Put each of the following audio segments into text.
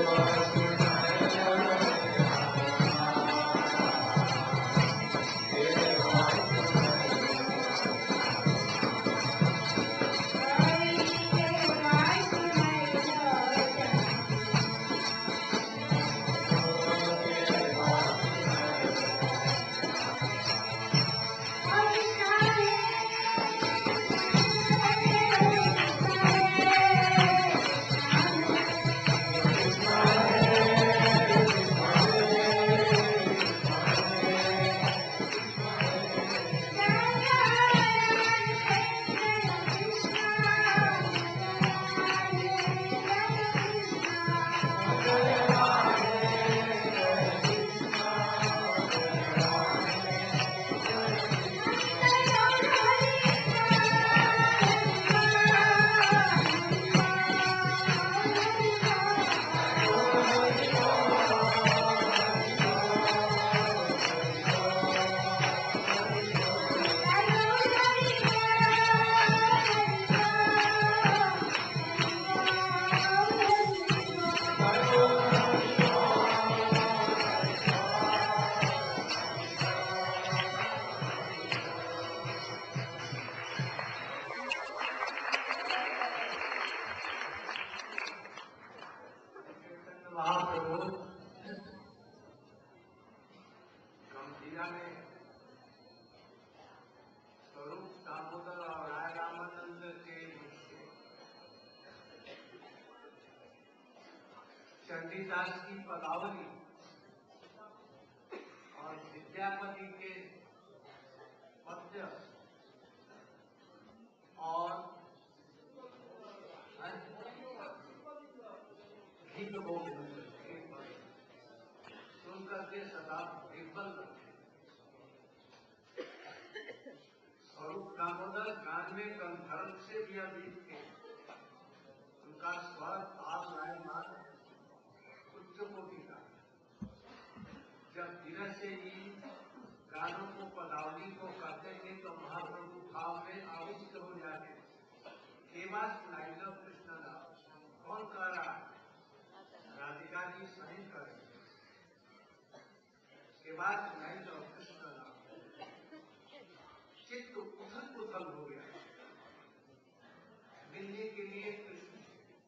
चंडीदास की पदावली और विद्यापति के पद्य और गीत को सुन करके सदा विफल रखे। स्वरूप दामोदर गान में गंधर्व से भी अधिक थे। उनका स्वर ताल लय मान उच्च कोटि का। जब धीरे से ही गानों को पदावली को करते थे तो महाप्रभु भाव में आविष्ट हो जाते। केवल सुनाई लो कृष्ण दास, कौन कह रहा है? राधिका जी सही करें। केवल सुनाई लो कृष्ण दास, चित्त उथल पुथल हो गया मिलने के लिए कृष्ण।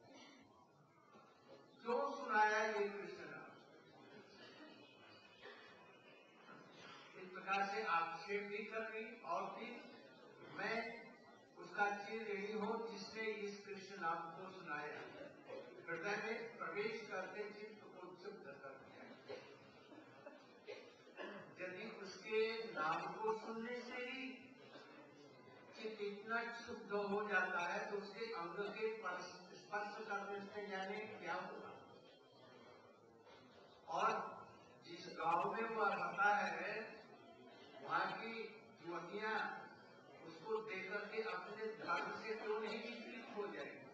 क्यों सुनाया ये कृष्ण दास? इस प्रकार से आक्षेप भी कर रही और फिर मैं उसका चिर यही हूं जिसने इस कृष्ण नाम को सुनाया, हृदय में प्रवेश करते चित्त को शुद्ध कर दिया। यदि उसके नाम को सुनने से ही चित्त इतना शुद्ध हो जाता है तो उसके अंग के स्पर्श करने से जाने क्या होगा। और जिस गांव में वह रहता है वहां की युवतियां उसको देकर के अपने धर्म से क्यों नहीं विचलित हो जाएगी?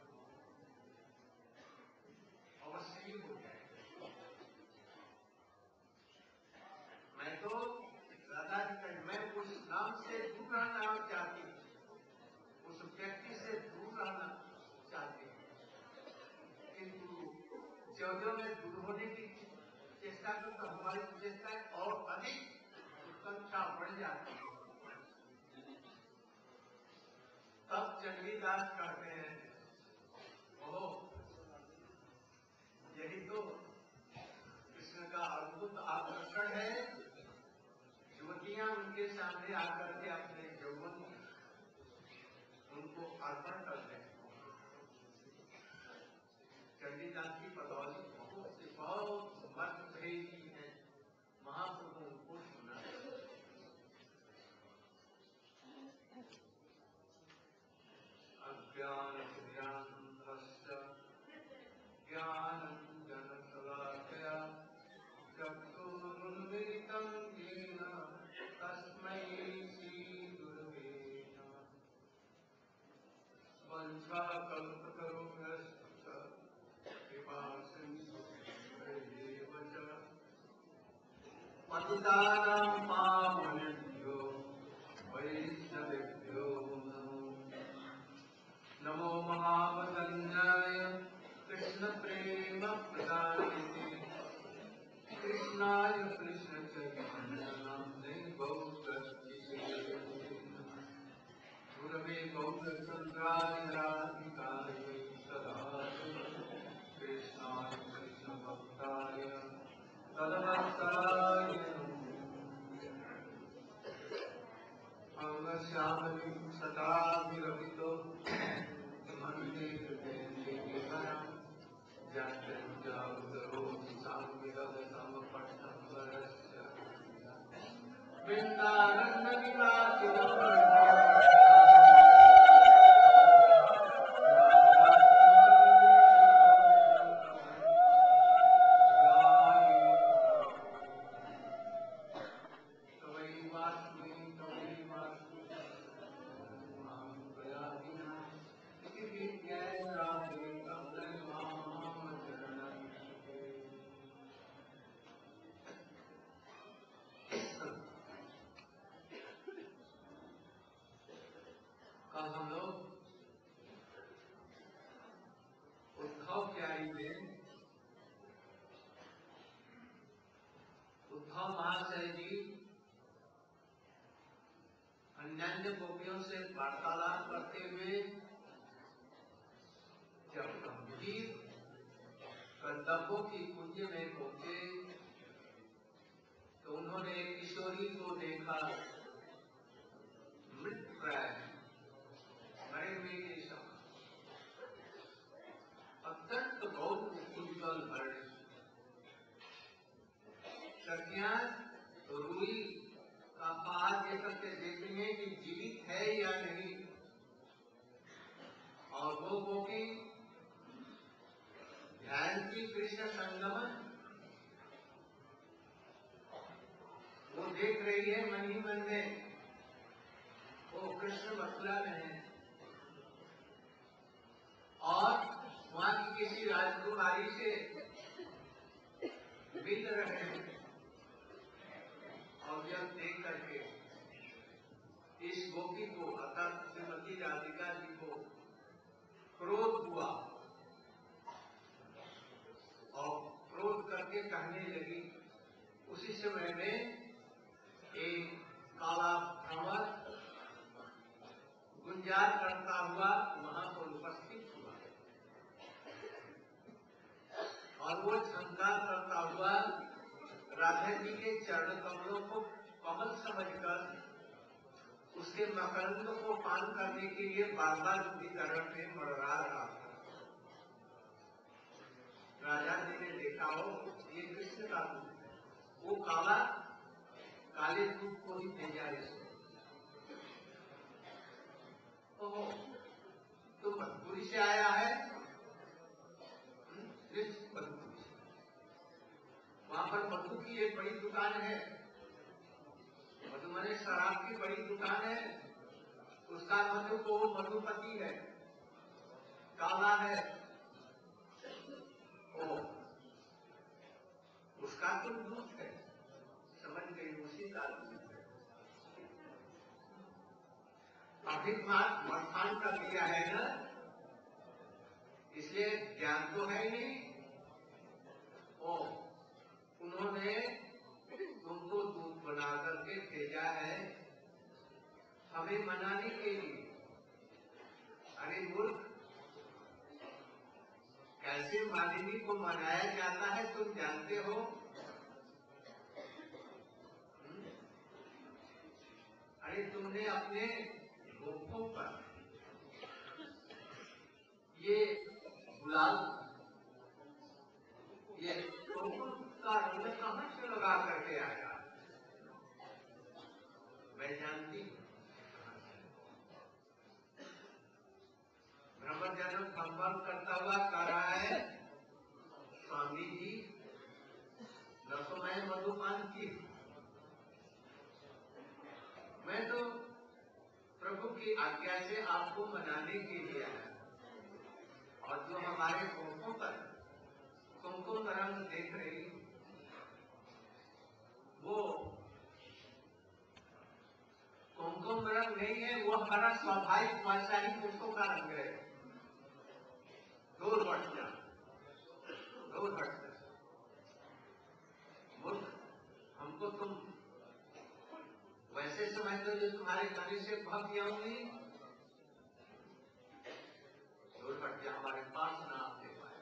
अवश्य ही हो जाएगी। मैं तो मैं उस नाम से दूर रहना चाहती हूँ, उस व्यक्ति से दूर रहना चाहती हूँ, किंतु जो मैं दूर होने की चेष्टा करूँ तो हमारी चेष्टा और अधिक उत्कंठा बढ़ जाती है। तब चंडीदास कहते हैं, ओहो यही तो कृष्ण का अद्भुत आकर्षण है। युवतियां उनके सामने आकर के अपने यौवन उनको अर्पण कर दें। चंडीदास की पदावली बहुत मतभेदी है। महाप्रभु उनको सुना। अज्ञान ज्ञानंजन शलाकया चक्षुरुन्मीलितं येन तस्मै श्री गुरवे नमः। वंशाकल्पतरुभ्यश्च कृपा सिन्धुभ्यैव च पतितानां पावनेभ्यो वैष्णवेभ्यो नमो महावदन्याय कृष्ण प्रेम प्रदाय वृंदारण्य निवासी कल हम लोग उद्धव प्यारी में उद्धव महाशय जी अन्य गोपियों से वार्तालाप करते हुए जब गंभीर कर्तव्यों की कुंज में पहुंचे तो उन्होंने किशोरी को देखा मृत प्राय मरे हुए के समान अत्यंत बहुत उज्ज्वल भरण सखियां रुई का पार ये करके देखेंगे कि जीवित है या नहीं, और वो गोपी ध्यान की कृष्ण संगमन वो देख रही है मन ही मन में, वो कृष्ण मथुरा में है और वहां की किसी राजकुमारी से मिल रहे हैं, और जब देख करके इस गोपी को अर्थात श्रीमती राधिका जी को क्रोध हुआ और क्रोध करके कहने लगी। उसी समय में एक काला भ्रमर गुंजार करता हुआ वहां पर उपस्थित हुआ और वो झंकार करता हुआ राधा जी के चरण कमलों को कमल समझकर उसके मकरंद को पान करने के लिए बार बार उनकी तरफ में मड़रा रहा था। राजा जी ने देखा हो ये कृष्ण का रूप है, वो काला काले दूध को ही भेजा इसने। ओहो, तो मधुपुरी से आया है, मधुपुरी से। वहां पर मधु की एक बड़ी दुकान है, मधु मने शराब की बड़ी दुकान है, उसका मधु को मधुपति है, काला है, ओ उसका तो दूध है, समझ गई, उसी का दूध है। अधिक मखान कर दिया है ना, इसलिए ज्ञान तो है ही नहीं। ओ उन्होंने तुमको दूध बना करके भेजा है हमें मनाने के लिए। अरे मूर्ख, कैसे मालिनी को मनाया जाता है तुम जानते हो? अरे तुमने अपने गोपों पर ये गुलाल, ये गोकुल का रंग कहां से लगा करके आया? मैं जानती हूं ब्रह्म जन्म संभव करता हुआ कह रहा है स्वामी जी न तो मैं मधुपान की, मैं तो प्रभु की आज्ञा से आपको मनाने के लिए आया, और जो हमारे गोपों पर कुमकुम रंग देख रही वो कुमकुम रंग नहीं है, वो हमारा स्वाभाविक वैसा ही पुष्पों का रंग है। दूर हट जा, दूर हट जा मूर्ख, हमको तुम वैसे समझते हो जो तुम्हारे कहने से भग जाऊंगी, दूर हट जा, हमारे पास ना आते पाए।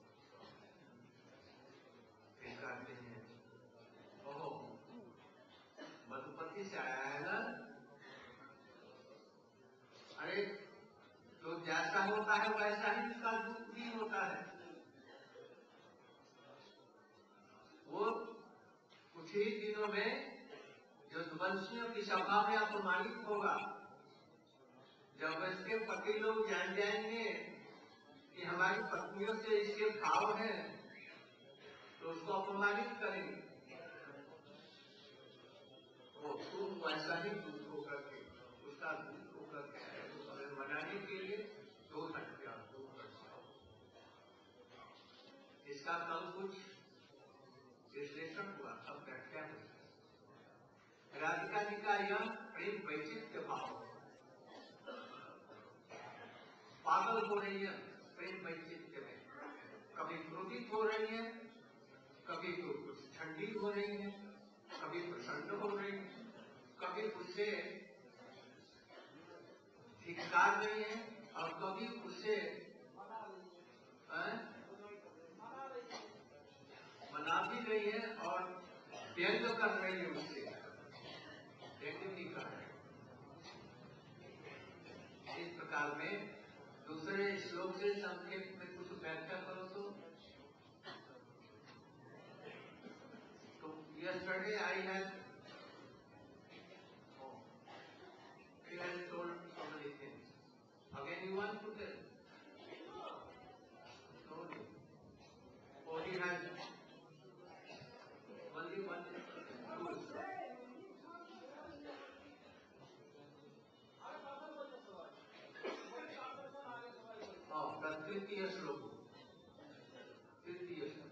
फिर कहते हैं ओहो मधुपति से आया है ना, अरे तो जैसा होता है वैसा ही उसका दूध भी होता है। वो कुछ ही दिनों में जो वंशियों की सभा में अपमानित होगा। जब इसके पति लोग जान जाएंगे कि हमारी पत्नियों से इसके भाव हैं, तो उसको अपमानित करेंगे। वो तुम वैसा ही दूध होकर के, उसका दूध होकर के आए, तो हमें मनाने के लिए 2 हत्या 2 हत्या। इसका कल कुछ विश्लेषण हुआ, अब व्याख्या हुई। राधिका जी का यह प्रेम वैचित्र्य भाव है। पागल हो रही है प्रेम वैचित्र्य में, कभी क्रोधित हो रही है, कभी तो कुछ ठंडी हो रही है, कभी प्रसन्न हो रही है, कभी उसे धिक्कार रही है और कभी उसे मना भी रही है और व्यंग कर रही है, उससे व्यंग भी कर रही है। इस प्रकार में दूसरे श्लोक से संक्षेप में कुछ व्याख्या करो तो yesterday I had told so many things. Again you want to tell? No. Or he has only one rule. तृतीय श्लोक, तृतीय श्लोक।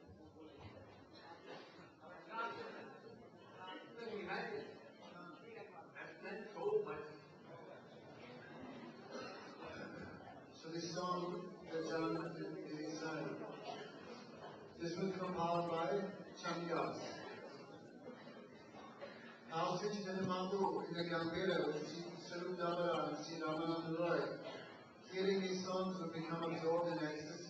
So this song that John is saying, this was compiled by Chandyas. Now Sri Chaitanya Mahaprabhu in the Gambhira with Sri Swarup Damodar and Sri Ramananda Roy, hearing these songs would become absorbed in ecstasy.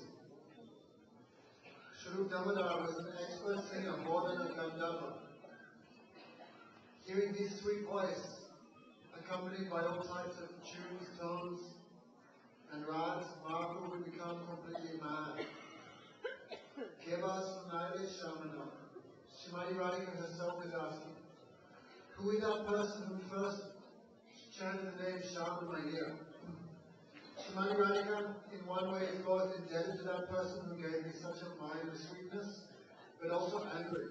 Swarup Damodar was an expert singer more than a Gandharva. Hearing his sweet voice, accompanied by all types of tunes, tones, and rags, Mahaprabhu would become completely mad. Kevas Naile Shamana. Shrimati Radhika herself is asking, who is that person who first chanted the name Shama in my ear? Shrimati Radhika, in one way, is both indebted to that person who gave me such a mind of sweetness, but also angry.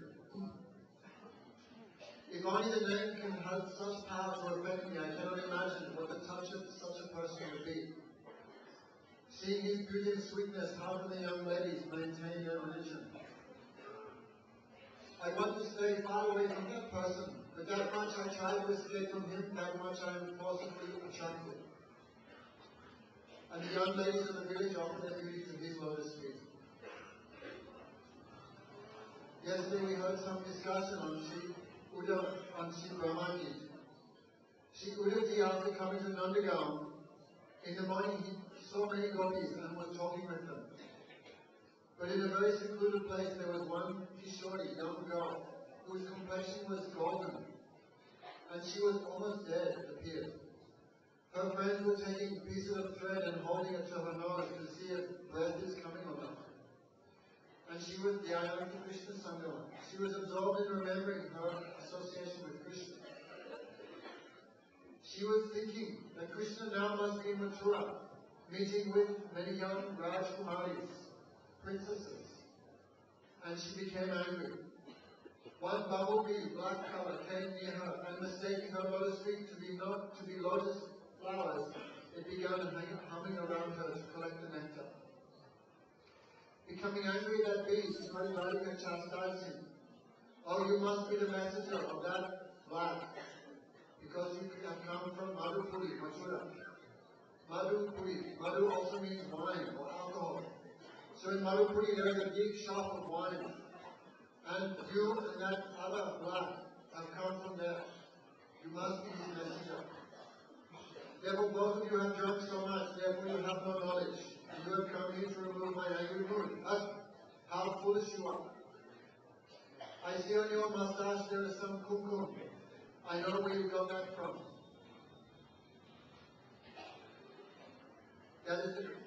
If only the name can have such power to affect me, I cannot imagine what the touch of such a person would be. Seeing his beauty and sweetness, how can the young ladies maintain their religion? I want to stay far away from that person, but that much I try to escape from him, that much I am forcibly attracted. And the young ladies of the village offer their beauty to his lotus feet. Yesterday we heard some discussion on Sri Brahmaji. Sri Uddhavji, after coming to Nandagaon, in the morning he saw many gopis and was talking with them. But in a very secluded place there was one Kishori, young girl, whose complexion was golden, and she was almost dead, it appeared. Her friends were taking pieces of thread and holding it to her nose to see if breath is coming or not. And she was Dhyana to Krishna Sangama. She was absorbed in remembering her association with Krishna. She was thinking that Krishna now must be in Mathura, meeting with many young Rajkumaris, princesses, and she became angry. One bumblebee, black color, came near her, and mistaking her lotus feet to be lotus flowers, it began humming around her to collect the nectar. Becoming angry at that bee, Srimati Radhika chastised him. Oh, you must be the messenger of that black, because you have come from Madhupuri, Mathura. Madhu also means wine or alcohol. So in Madhupuri there is a big shop of wine. And you and that other black have come from there. You must be his messenger. Therefore both of you have drunk so much, therefore you have no knowledge. And you have come here to remove my angry mood. How foolish you are. I see on your mustache there is some kumkum. I know where you got that from. That is the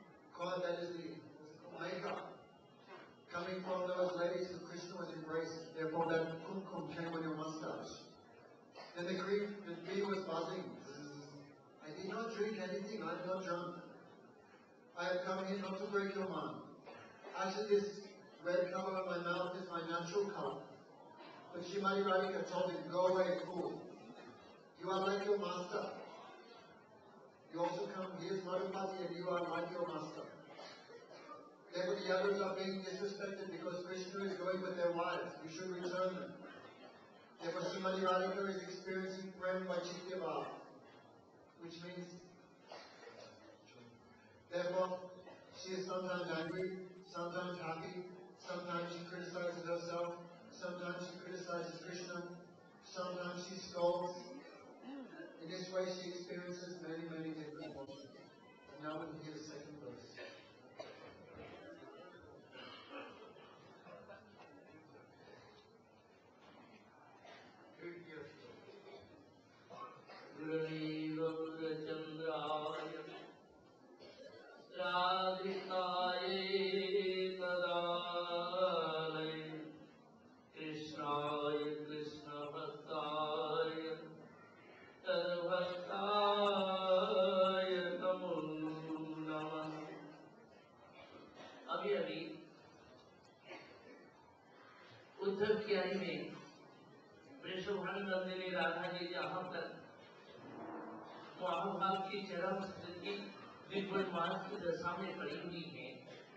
makeup coming from those ladies who Krishna was embracing. Therefore that kumkum came on your mustache. Then the I'm not drunk. I have come here not to break your mind. Actually, this red color on my mouth is my natural color. But Srimati Radhika told him, go away, fool. You are like your master. You also come here, Madhupati, and you are like your master. Therefore, the others are being disrespected because Krishna is going with their wives. You should return them. Therefore, Srimati Radhika is experiencing prem by Chityava, which means, therefore, she is sometimes angry, sometimes happy, sometimes she criticizes herself, sometimes she criticizes Krishna, sometimes she scolds. In this way, she experiences many, many different emotions. And now we can hear the second verse. Uddhav कियारी में वृषभानंद ने राधा जी जहाँ तक महाभाव की चरम स्थिति दिव्यमार्ग की दशा में पड़ी हुई है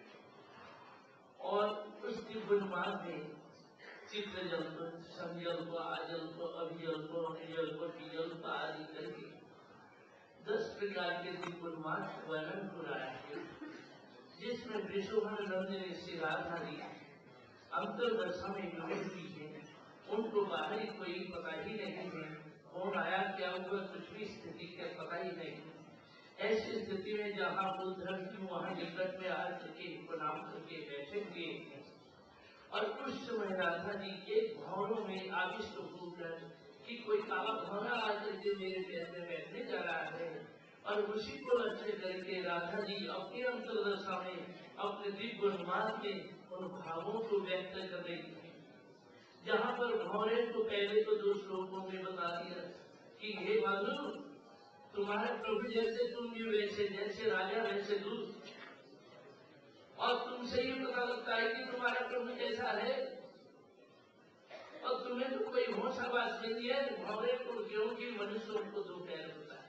और उस दिव्यमार्ग में चित्रजल्प, संजल्प, आजल्प, अभिजल्प, निजल्प, टीजल्प आदि करके 10 प्रकार के दिव्यमार्ग वर्णन हो रहा है, जिसमें वृषभानंद ने श्री राधा जी अंतर्दशा में डूबी हुई है। उनको बाहरी कोई पता ही नहीं है, कौन आया क्या हुआ, कुछ भी स्थिति का पता ही नहीं। ऐसी स्थिति में जहाँ उद्धव जी वहाँ निकट में आकर के प्रणाम करके बैठे हुए हैं और उस समय राधा जी एक भावों में आविष्ट होकर कि कोई काला भावना आकर के मेरे पैर में बैठने जा रहा है और उसी को लक्ष्य करके राधा जी अपने अंतर्दशा में अपने दिव्य उन्माद में उन भावों को व्यक्त कर रही है। जहाँ पर भौरे को पहले तो 2 श्लोकों में बता दिया कि हे बंधु, तुम्हारे प्रभु जैसे तुम भी वैसे, जैसे राजा वैसे दूत, और तुमसे ही पता लगता है कि तुम्हारा प्रभु कैसा है और तुम्हें तो कोई होश आवाज नहीं है। भौरे को, क्योंकि मनुष्यों को 2 पैर होता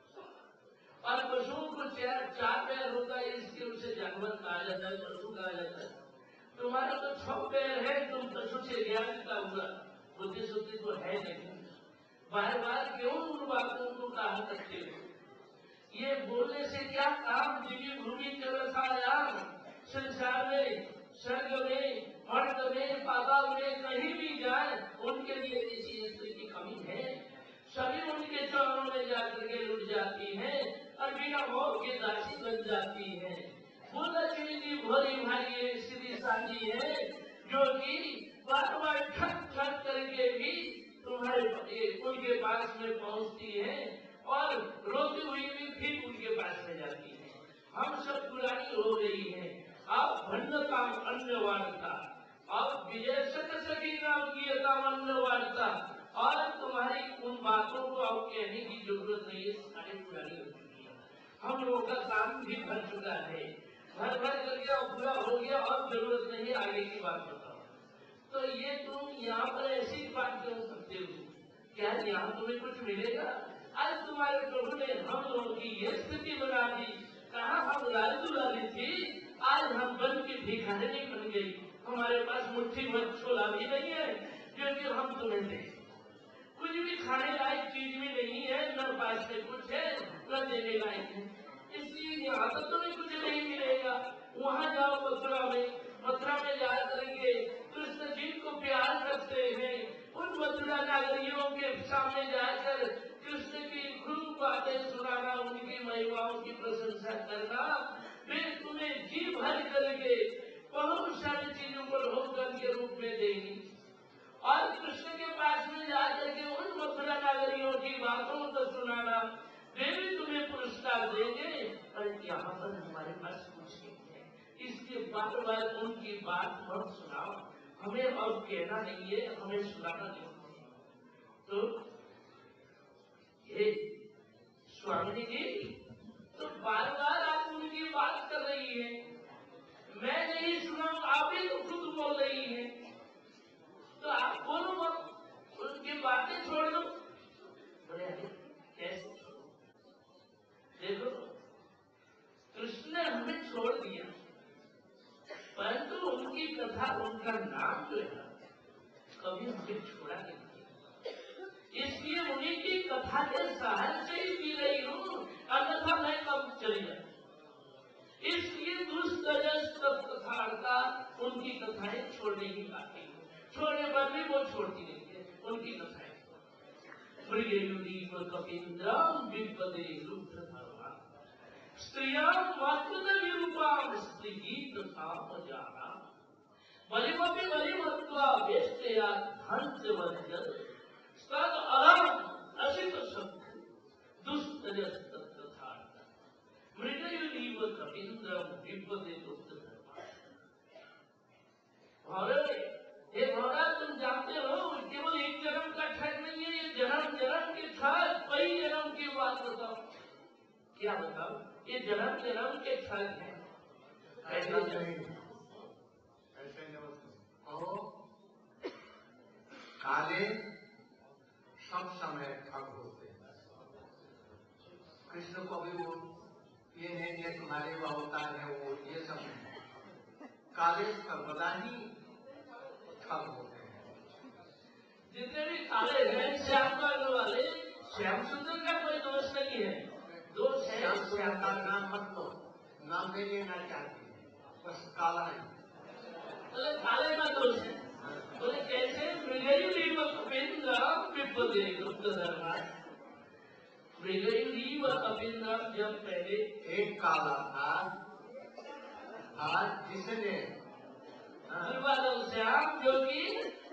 है और पशुओं को 4 पैर होता है, इसके उसे जानवर कहा जाता है, पशु कहा जाता है। तुम्हारा तो 6 पैर है, तुम पशु से ज्ञान का हुआ, बुद्धि शुद्धि तो है नहीं। बार बार क्यों उन बातों को कहा करते हो? ये बोलने से क्या काम? दिव्य भूमि के रसायन संसार में, स्वर्ग में, मर्द में, पाताल में कहीं भी जाए, उनके लिए किसी स्त्री की कमी है? सभी उनके चरणों में जाकर के लुट जाती है और बिना मोह के दासी बन जाती है। बोला जी भोली भारी स्थिति साझी है, जो कि बार बार ठक ठक करके भी तुम्हारे उनके पास में पहुंचती है और रोती हुई भी फिर उनके पास में जाती है। हम सब पुरानी हो गई है, अब भंडता अन्यवार्ता, अब विजय सकी नाम की अन्यवार्ता, और तुम्हारी उन बातों को अब कहने की जरूरत नहीं है, सारी पुरानी हो चुकी है। हम लोगों का काम भी भर चुका है, भर करके अब पूरा हो गया, अब जरूरत नहीं, आगे की बात बताओ। तो ये तुम यहाँ पर ऐसी बात क्यों करते हो? क्या यहाँ तुम्हें कुछ मिलेगा? आज तुम्हारे प्रभु ने हम लोगों की ये स्थिति बना दी, कहा हम लालदुलाली थी, आज हम बन के भिखारी बन गई। हमारे पास मुट्ठी भर छोला भी नहीं है जो कि हम तुम्हें दें, कुछ भी खाने लायक चीज भी नहीं है, न पास में कुछ है न देने लायक है, इसलिए यहाँ तो तुम्हें कुछ नहीं मिलेगा। वहाँ जाओ मथुरा में जा करके कृष्ण जी को प्यार करते हैं, उन मथुरा नागरियों के सामने जाकर कृष्ण की खूब बातें सुनाना, उनकी महिमाओं की प्रशंसा करना, वे तुम्हें जी भर करके बहुत सारी चीजों को भोजन के रूप में देंगी और कृष्ण के पास में जाकर के उन मथुरा नागरियों की बातों को सुनाना, वे भी तुम्हें पुरस्कार देंगे। और यहाँ पर हमारे पास कुछ नहीं है, इसलिए बार बार उनकी बात मत सुनाओ, हमें अब कहना नहीं है, हमें सुनाना नहीं है। तो ये स्वामी जी तो बार बार आप उनकी बात कर रही हैं, मैं नहीं सुना, आप ही तो खुद बोल रही हैं, तो आप बोलो मत, उनकी बातें छोड़ दो। बोले कैसे छोड़ो? देखो कृष्ण ने हमें छोड़ दिया, परंतु उनकी कथा, उनका नाम जो है कभी हमें छोड़ा नहीं। इसलिए उन्हीं की कथा के सहारे से ही पी रही हूँ, अन्यथा मैं कब चली जाती। इसलिए कथा उनकी कथाएं छोड़ने की बातें, छोड़ने पर भी वो छोड़ती नहीं है उनकी कथाएं। कपीन्द्रम विपदे रुद्र धर्मा स्त्रियां मातृरूपाम स्त्री तथा जाना बलिमपि बलिमत्वा वेष्टया धन्य वज्र तद अलम असित शक्ति दुस्तरस्तथा मृगयुलीव कपीन्द्रम विपदे रुद्र धर्मा। हे भौरा, तुम जानते हो केवल एक जन्म का ठग नहीं है, ये जन्म जन्म के ठग, कई जन्म की बात बताओ। क्या बताओ? ये जन्म जन्म के ठग हैं। ऐसा नहीं, ऐसे नहीं काले सब समय ठग होते हैं। कृष्ण को भी वो ये नहीं है तुम्हारे वो अवतार है, वो ये सब नहीं। काले सर्वदा ही ठग होते हैं। जितने भी काले हैं, श्याम करने वाले, श्याम सुंदर का कोई दोष नहीं है। दोष है श्याम का नाम मत लो, नाम नहीं लेना चाहती है, बस काला है। बोले काले का दोष है। बोले कैसे? मृगयुलीव कपीन्द्रम विपदे रुद्र धर्मा। मृगयुलीव कपीन्द्रम जब पहले एक काला था, आज जिसने श्याम जो कि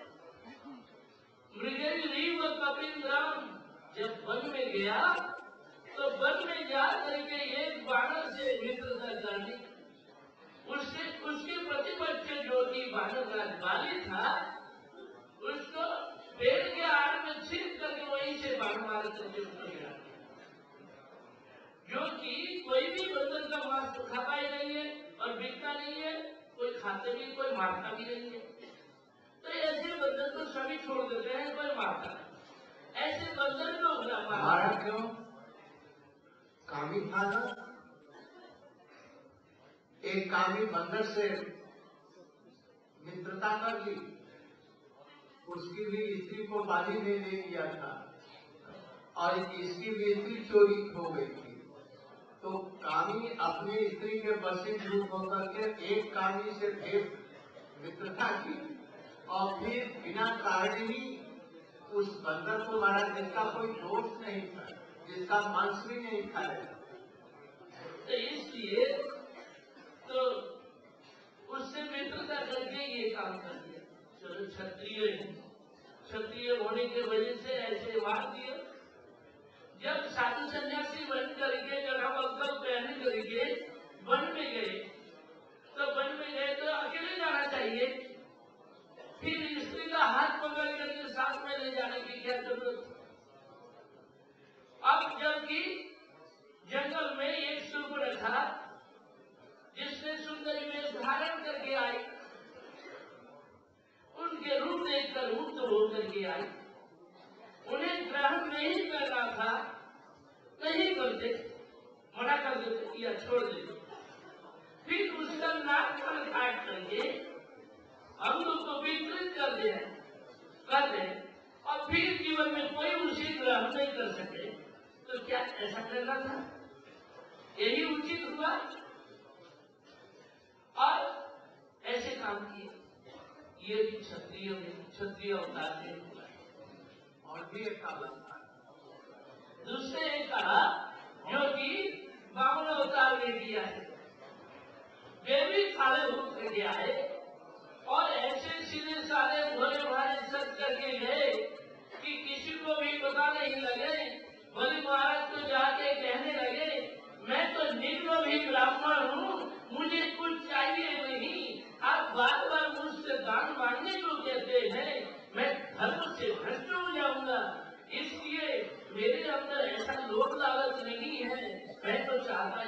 मृगयुलीव कपीन्द्रम जब वन में गया, तो वन में जा करके एक बानर से मित्रता कर ली। उसके प्रतिपक्ष जो कि बानर राज बाली था, उसको पेड़ के आड़ में छिप करके वहीं से बाण मार करके उसको गिरा दिया। जो कि कोई भी बंदर का मांस तो खाता ही नहीं है और बिकता नहीं है, कोई खाते भी, कोई मारता भी नहीं है। तो ऐसे बंदर को सभी छोड़ देते हैं, कोई मारता नहीं। ऐसे बंदर को मारा क्यों? कामी था ना, एक कामी बंदर से मित्रता कर ली, उसकी भी स्त्री को बाली ने ले लिया था और इसकी भी स्त्री चोरी हो गई थी। तो कामी अपनी स्त्री के वशीभूत होकर के एक कामी से फिर मित्रता की और फिर बिना कारण ही उस बंदर को मारा, जिसका कोई दोष नहीं था, जिसका मांस भी नहीं खाया। तो इसलिए तो उससे मित्रता करके ये काम कर दिया। चलो क्षत्रिय होने के वजह से ऐसे मार दिए। जब साधु सन्यासी बन करके, जब हम अक्सर पहन करके वन में गए, तो वन में गए तो अकेले जाना चाहिए, फिर स्त्री का हाथ पकड़ करके साथ में ले जाने की क्या जरूरत? अब जबकि जंगल में एक शूर्पणखा जिसने सुंदर वेश धारण करके आई, उनके रूप देखकर मुक्त होकर के आई, उन्हें ग्रहण नहीं करना था, नहीं करते, मना कर देते या छोड़ देते। फिर उसका नाक काट करके हम लोग को विकृत कर दे और फिर जीवन में कोई उसे ग्रहण नहीं कर सके, तो क्या ऐसा करना था? यही उचित हुआ? और ऐसे काम किए। ये भी क्षत्रिय अवतार में हुआ। और भी एक काला था, दूसरे एक कहा जो कि बामन अवतार में किया है, वे भी काले होकर के आए और ऐसे सीधे साधे भोले भाले सच करके गए कि किसी को भी पता नहीं लगे। बलि महाराज को जाके कहने लगे, मैं तो निम्न भी ब्राह्मण हूँ, मुझे कुछ चाहिए नहीं, आप बार बार मुझसे दान मांगने को कहते हैं, मैं धर्म से भ्रष्ट हो जाऊंगा। इसलिए मेरे अंदर ऐसा लोभ लालच नहीं है, मैं तो चाहता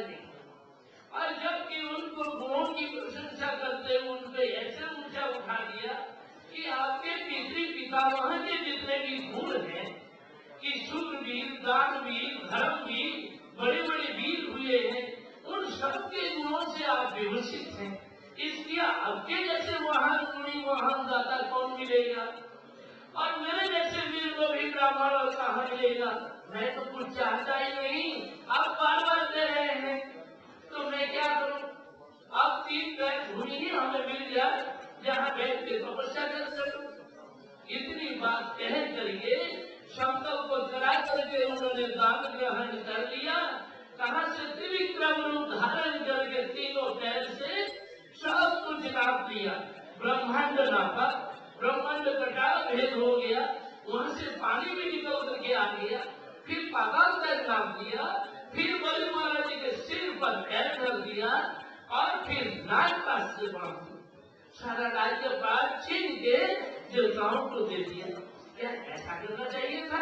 वहां के जितने भी गुण हैं कि शूरवीर, दानवीर, धर्मवीर, बड़े बड़े वीर हुए हैं, उन सबके गुणों से आप विभूषित हैं। इसलिए आपके जैसे महान गुणी महान दाता कौन मिलेगा? और मेरे जैसे वीर को भी ब्राह्मण और कहाँ मिलेगा? मैं तो कुछ चाहता ही नहीं, आप बार बार दे रहे हैं, तो मैं क्या करूं? अब 3 पैर भूमि ही हमें मिल जाए जहाँ बैठ के तपस्या कर सकूं। इतनी बात कह करके संकल्प को करा करके उन्होंने दान ग्रहण कर लिया। कहाँ से त्रिविक्रम रूप धारण करके तीनों पैर से सब कुछ नाप लिया। ब्रह्मांड नापा, ब्रह्मांड कटा, भेद हो गया, वहां से पानी भी निकल करके आ गया। फिर पाताल तक नाप दिया, फिर बलि महाराज जी के सिर पर पैर रख दिया और फिर राजपाट से बांध दिया। सारा राज्य पाठ छीन के देवताओं को दे दिया। क्या ऐसा करना चाहिए था?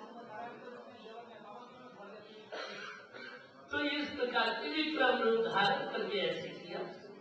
तो इस प्रकार त्रिविक्रम रूप धारण करके ऐसे किया।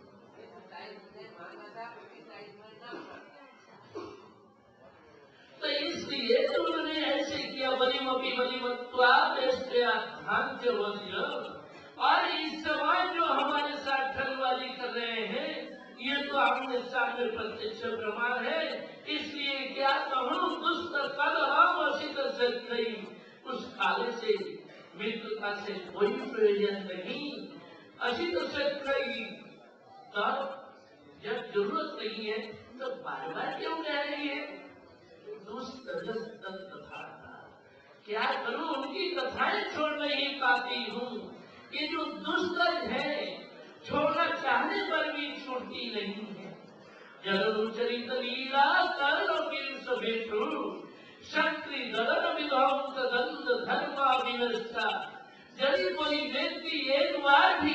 तो इसलिए तो उन्होंने ऐसे किया। बलिमपी बलिमत्वा ध्यान से बोलियो। और इस समाज जो हमारे साथ ठगवाली कर रहे हैं, ये तो आपके सामने प्रत्यक्ष प्रमाण है। इसलिए क्या कहूँ, दुष्ट कल राम असित से उस काले से मित्रता से कोई प्रयोजन नहीं। असित से तब जब जरूरत नहीं है तो बार बार क्यों कह रही है? दुष्ट कथा क्या करूं, उनकी कथाएं छोड़ नहीं पाती हूँ। ये जो दुष्ट है छोड़ना चाहने पर भी छूटती नहीं है। जगदुचरित लीला कर्ण सभेशु शक्ति दलन विध्वंस दंड धर्मा विनष्टा। यदि कोई व्यक्ति एक बार भी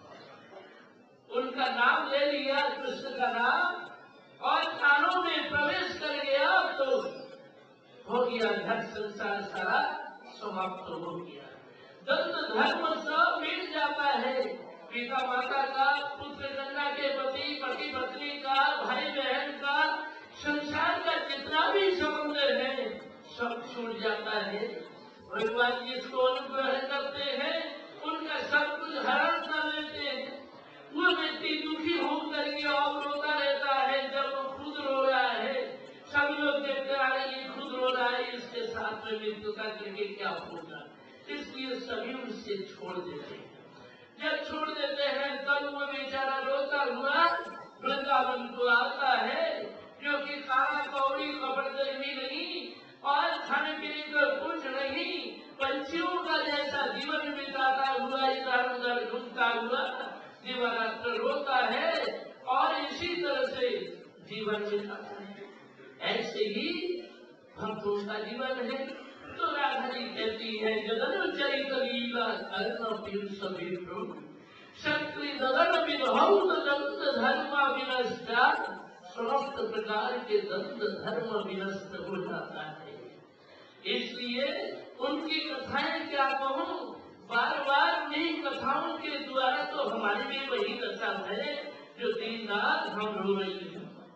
उनका नाम ले लिया, कृष्ण का नाम, और कानों में प्रवेश कर गया तो हो गया, घर संसार सारा समाप्त हो गया। दंड धर्म सब मिट जाता है। पिता माता का, पुत्र कन्या के पति, पति पत्नी का, भाई बहन का, संसार का जितना भी संबंध है सब छूट जाता है। भगवान जिसको अनुग्रह करते हैं उनका सब कुछ हरण कर लेते हैं। वो व्यक्ति दुखी होकर के और रोता रहता है जब वो खुद रो रहा है। सब लोग देखते आ रहे ये खुद रो रहा है, इसके साथ में मित्रता करके क्या होगा? इसलिए सभी उससे छोड़ देते हैं। जब छोड़ देते हैं तब वो बेचारा रोता हुआ वृंदावन को आता है, क्योंकि खाना कौड़ी कपड़े भी नहीं और खाने पीने का कुछ नहीं। पंछियों का जैसा जीवन बिताता हुआ इधर उधर घूमता हुआ जीवनात्र रोता है और इसी तरह से जीवन बिताता है। ऐसे ही भक्तों का जीवन है। तो राधा जी कहती है जगदुचरित लीला कर्ण पीयूष विभ्रम शक्ति दलन विध्वंस दंड धर्म विनष्टा। समस्त प्रकार के दंड धर्म विनष्ट हो जाता है। इसलिए उनकी कथाएं क्या कहूँ, बार बार उन्हीं कथाओं के द्वारा तो हमारी भी वही दशा है जो दिन रात हम रो रही है।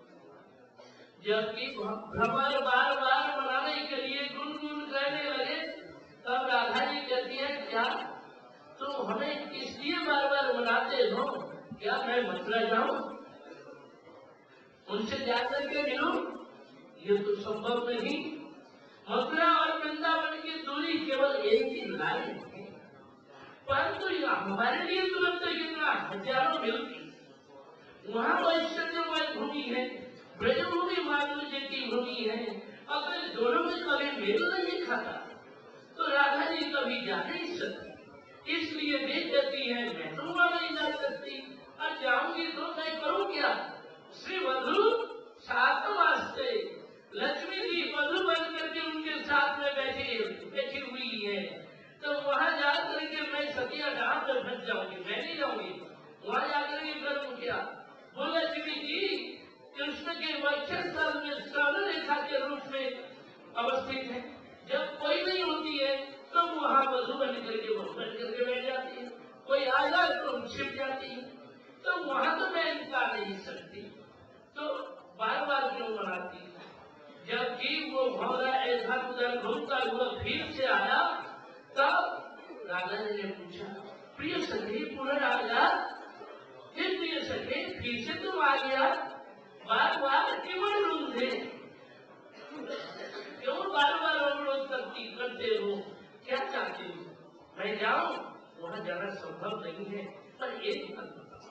जबकि भ्रमर बार बार मनाने के लिए गुनगुन करने लगे तब राधा जी कहती है क्या तुम हमें इसलिए बार बार मनाते हो? क्या मैं मथुरा जाऊं, उनसे जाकर के मिलूं? ये तो संभव नहीं। मथुरा और वृंदावन की दूरी केवल एक ही लाइन है, परंतु हमारे लिए तुरंत कितना हजारों मिलती। वहाँ वैश्वर्यमय भूमि है, ब्रजभूमि माधुर्य की भूमि है। अगर दोनों में कभी मेल नहीं खाता तो राधा जी कभी जा नहीं सकती। इसलिए वे कहती है मैं तो वहां नहीं जा सकती, और जाऊंगी तो मैं करूँ क्या? श्री वधु साथ वास्ते लक्ष्मी जी वधु बन करके उनके साथ में बैठी हुई है, तो वहां जाकर के मैं सतिया डाल में फंस जाऊंगी, मैं नहीं जाऊंगी। वहां जाकर के करूँ क्या? बोले लक्ष्मी जी कृष्ण के वक्षस्थल में श्रवण रेखा के रूप में अवस्थित है। जब कोई नहीं होती है तो वहां वधु बन करके बैठ जाती है, कोई आ जाए तो छिप जाती है। तो वहां तो मैं इनकार नहीं सकती, तो बार बार क्यों मना कि वो भौरा ऐसा उधर घूमता हुआ फिर से आया, तब राजा जी ने पूछा, प्रिय सखी पुनराजा, हे प्रिय सखी फिर से तुम आ गया, बार बार क्यों ढूंढते, क्यों बार बार अवरोध करते हो, क्या चाहते हो, मैं जाऊं? वहां जाना संभव नहीं है, पर एक बात बताओ,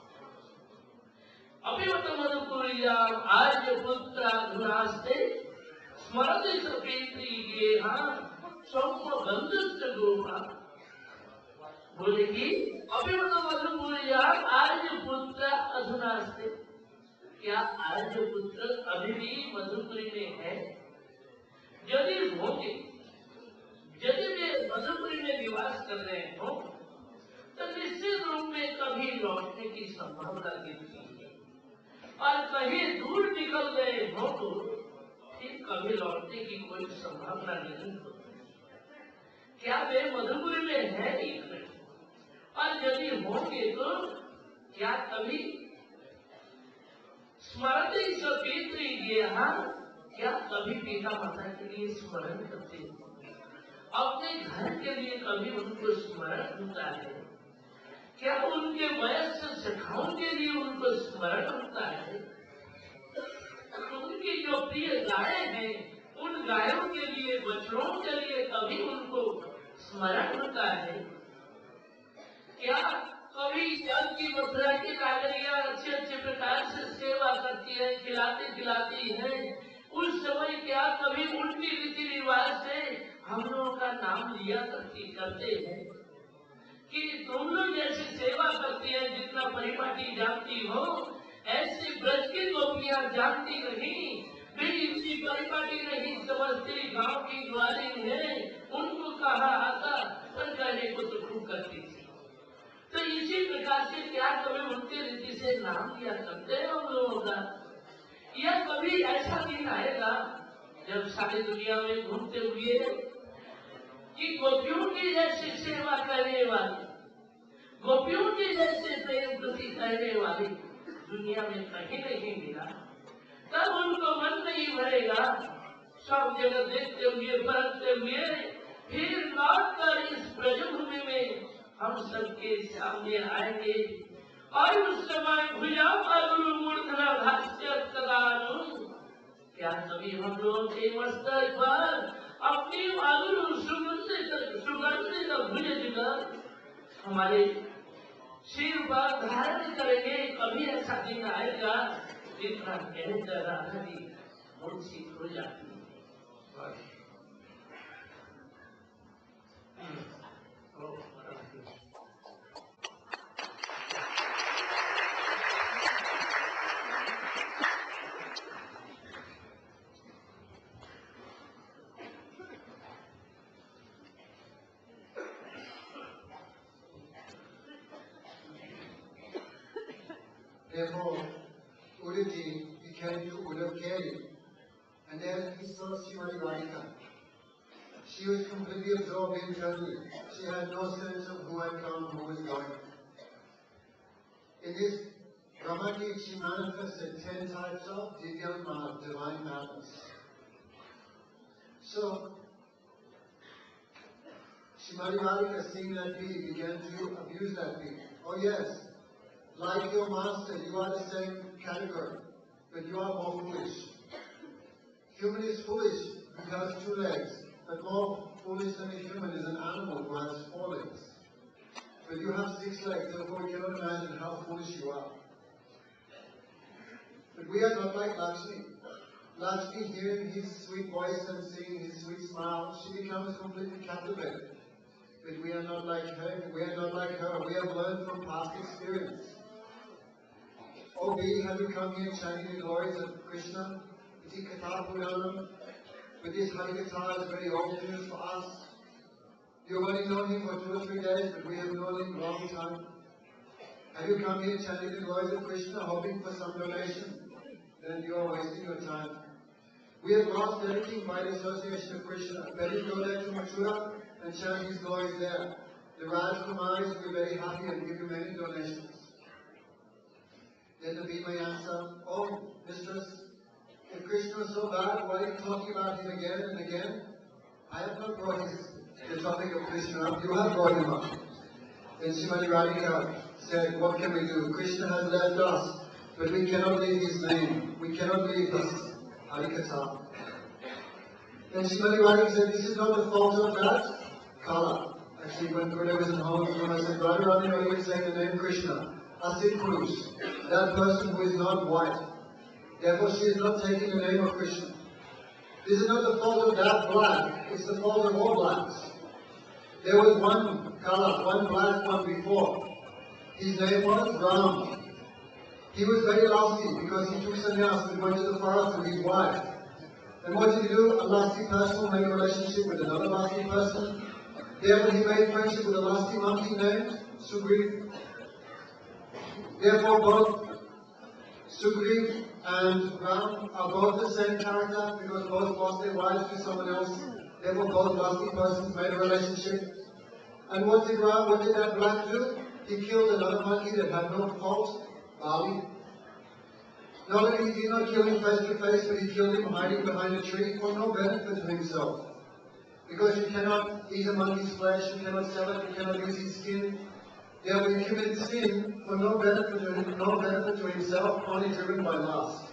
अभिमत मधुपुरिया आर्य पुत्र धुरास्ते स्मरते सपेत्री गेहा सौम्य बंधुस्त गोपा। बोले कि अभिमत मधुपुरिया आर्य पुत्र अधुनास्ते, क्या आर्य पुत्र अभी भी मधुपुरी में है? यदि होंगे, यदि वे मधुपुरी में निवास कर रहे हो, तो निश्चित रूप में कभी लौटने की संभावना दिखती है, और कहीं दूर निकल गए हो तो फिर कभी लौटने की कोई संभावना नहीं होती। क्या वे मधुपुरी में है ही नहीं? और यदि होंगे तो क्या कभी स्मरण सपेत्री गेहा, क्या कभी पिता माता के लिए स्मरण करते हो? अपने घर के लिए कभी उनको स्मरण होता है? क्या उनके वयस्क सखाओं के लिए उनको स्मरण होता है? उनकी जो प्रिय गायें हैं, उन गायों के लिए, बछड़ों के लिए कभी उनको स्मरण होता है? क्या कभी जल की मथुरा की नागरियां अच्छे अच्छे प्रकार से सेवा करती है, खिलाती खिलाती है, उस समय क्या कभी उनकी रीति रिवाज से हम लोगों का नाम लिया करते हैं कि तुम लोग जैसे सेवा करती है, जितना परिपाटी जानती हो ऐसी ब्रज की गोपियां जानती नहीं, वे इतनी परिपाटी नहीं समझती, गांव की ग्वाली है, उनको कहा आता पर कहने को तो खूब करती थी। तो इसी प्रकार से क्या कभी उनके रीति से नाम लिया करते हैं हम लोगों का? या कभी ऐसा दिन आएगा जब सारी दुनिया में घूमते हुए कि गोपियों की जैसी सेवा करने वाली, गोपियों की जैसे प्रेम प्रति करने वाली दुनिया में कहीं नहीं मिला, तब उनको मन नहीं भरेगा, सब जगह देखते हुए परखते हुए फिर लौट कर इस ब्रजभूमि में हम सबके सामने आएंगे, और उस समय भुजा पालू मूर्धना भाष्य तदानु, क्या कभी हम लोगों के मस्तक पर अपनी मालूम सुगंधित भुज दिकर हमारे सिर पर धारण करेंगे? कभी ऐसा दिन आएगा जितना कहकर राधा जी मूर्छित हो जाती है। Therefore, Uddhavji, he came to Uddhavgiri, and then he saw Srimati Radhika. She was completely absorbed in journey. She had no sense of who had come, who was going. In this Brahmagita, she manifested 10 types of Divyam divine madness. So, Srimati Radhika, seeing that bee, began to abuse that bee. Oh yes, like your master, you are the same category, but you are more foolish. Human is foolish because 2 legs, but more foolish than a human is an animal who has 4 legs. But you have 6 legs, therefore you cannot imagine how foolish you are. But we are not like Lakshmi. Lakshmi, hearing his sweet voice and seeing his sweet smile, she becomes completely captivated. But we are not like her. We are not like her. We have learned from past experience. Oh, we have you come here chanting the glories of Krishna? Iti Katha Puranam. But this Hari Katha is very old news for us. You have only known him for 2 or 3 days, but we have known him a long time. Have you come here chanting the glories of Krishna, hoping for some donation? Then you are wasting your time. We have lost everything by the association of Krishna. Better go there to Mathura and chant his glories there. The Rajkumaris will be very happy and give you many donations. Then the Bhima answered, oh, mistress, If Krishna was so bad, why are you talking about him again and again? I have not brought the topic of Krishna up. You have brought him up. Then Srimati Radhika said, what can we do? Krishna has left us, but we cannot leave his name. We cannot leave his Harikatha. Then Srimati Radhika said, this is not the fault of that Kala. Actually, when I was in Holland, I said, Radharani, are you saying the name Krishna? Asit Purush, that person who is not white. Therefore, she is not taking the name of Krishna. This is not the fault of that black, it's the fault of all blacks. There was one Kala, one black one before. His name was Ram. He was very lusty because he took sannyas and went to the forest with his wife. And what did he do? A lusty person will make a relationship with another lusty person. Therefore, he made friendship with a lusty monkey named Sugriv. Therefore, both Sugriv and Ram are both the same character because both lost their wives to someone else. Therefore, both lusty persons made a relationship. And what did that black do? He killed another monkey that had no fault, Bali. Not only did he not kill him face to face, but he killed him hiding behind a tree for no benefit to himself. Because you cannot eat a monkey's flesh, you cannot sell it, you cannot use his skin. Therefore, he committed sin for no benefit to himself, only driven by lust.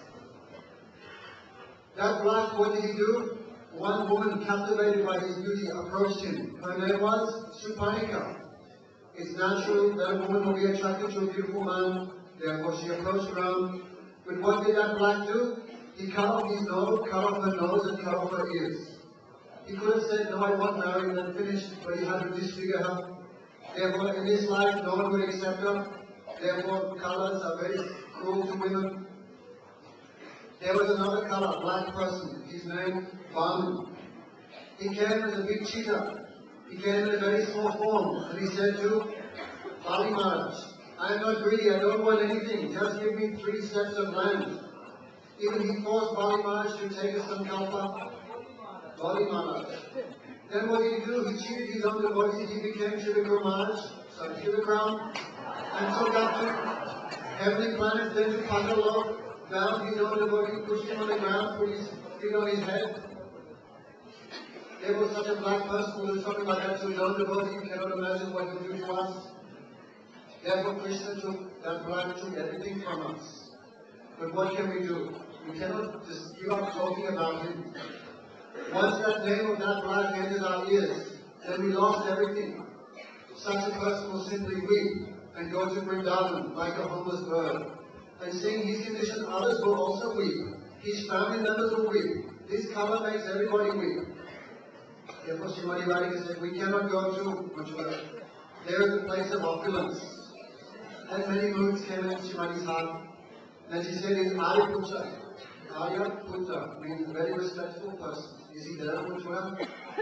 That black, what did he do? One woman captivated by his beauty approached him. Her name was Supanika. It's natural that a woman will be attracted to a beautiful man, therefore she approached Ram. But what did that black do? He cut off his nose, cut off her nose, and cut off her ears. He could have said, no, I won't marry and finished, but he had to disfigure her. Therefore, in this life, no one would accept her. Therefore, colors are very cruel to women. There was another color, black person. His name, Banu. He came as a big cheetah. He came in a very small form. And he said to Bali Maharaj, I am not greedy, I don't want anything. Just give me 3 steps of land. Even he forced Bali Maharaj to take a sankalpa. Bali Maharaj. Then what did he do? He cheated his own devotees. He became Shivakura Maharaj, Shivagram, and took up to heavenly planets, then to Patalok, bound his own devotee, pushed him on the ground, put his feet on his head. There was such a black person who was something like that to his own devotee. You cannot imagine what he would do to us. Therefore, Krishna that black took everything from us. But what can we do? We cannot just give up talking about him. Once that name of that black enters our ears, then we lost everything. Such a person will simply weep and go to Vrindavan like a homeless bird. And seeing his condition, others will also weep. His family members will weep. This color makes everybody weep. Therefore, Srimati Radhika said, we cannot go to Mathura. There is a place of opulence. And many moods came in Srimati's heart. And she said, it's Aryaputra. Aryaputra means a very respectful person. Is he there in Mathura?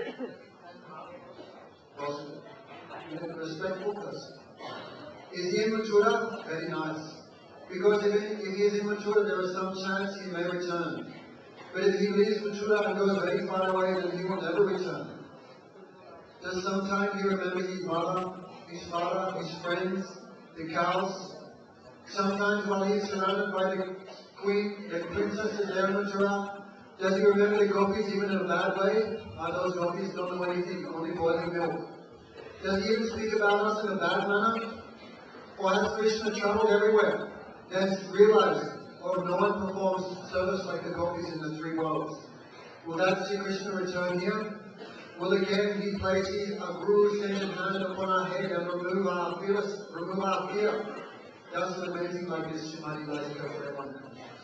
Possible. A respectful person. Is he in Mathura? Very nice. Because if he is in Mathura, there is some chance he may return. But if he leaves Mathura and goes very far away, then he will never return. Just sometime he remembers his mother, his father, his friends, the cows. Sometimes while he is surrounded by the queen, the princess is there in Mathura, does he remember the gopis even in a bad way? Those gopis don't know anything, only boiling milk. Does he even speak about us in a bad manner? Or has Krishna traveled everywhere? Then realize, no one performs service like the gopis in the 3 worlds. Will that Sri Krishna return here? Will again he place a guru extended hand upon our head and remove our fear? Does an amazing like this Srimati Radhika for everyone.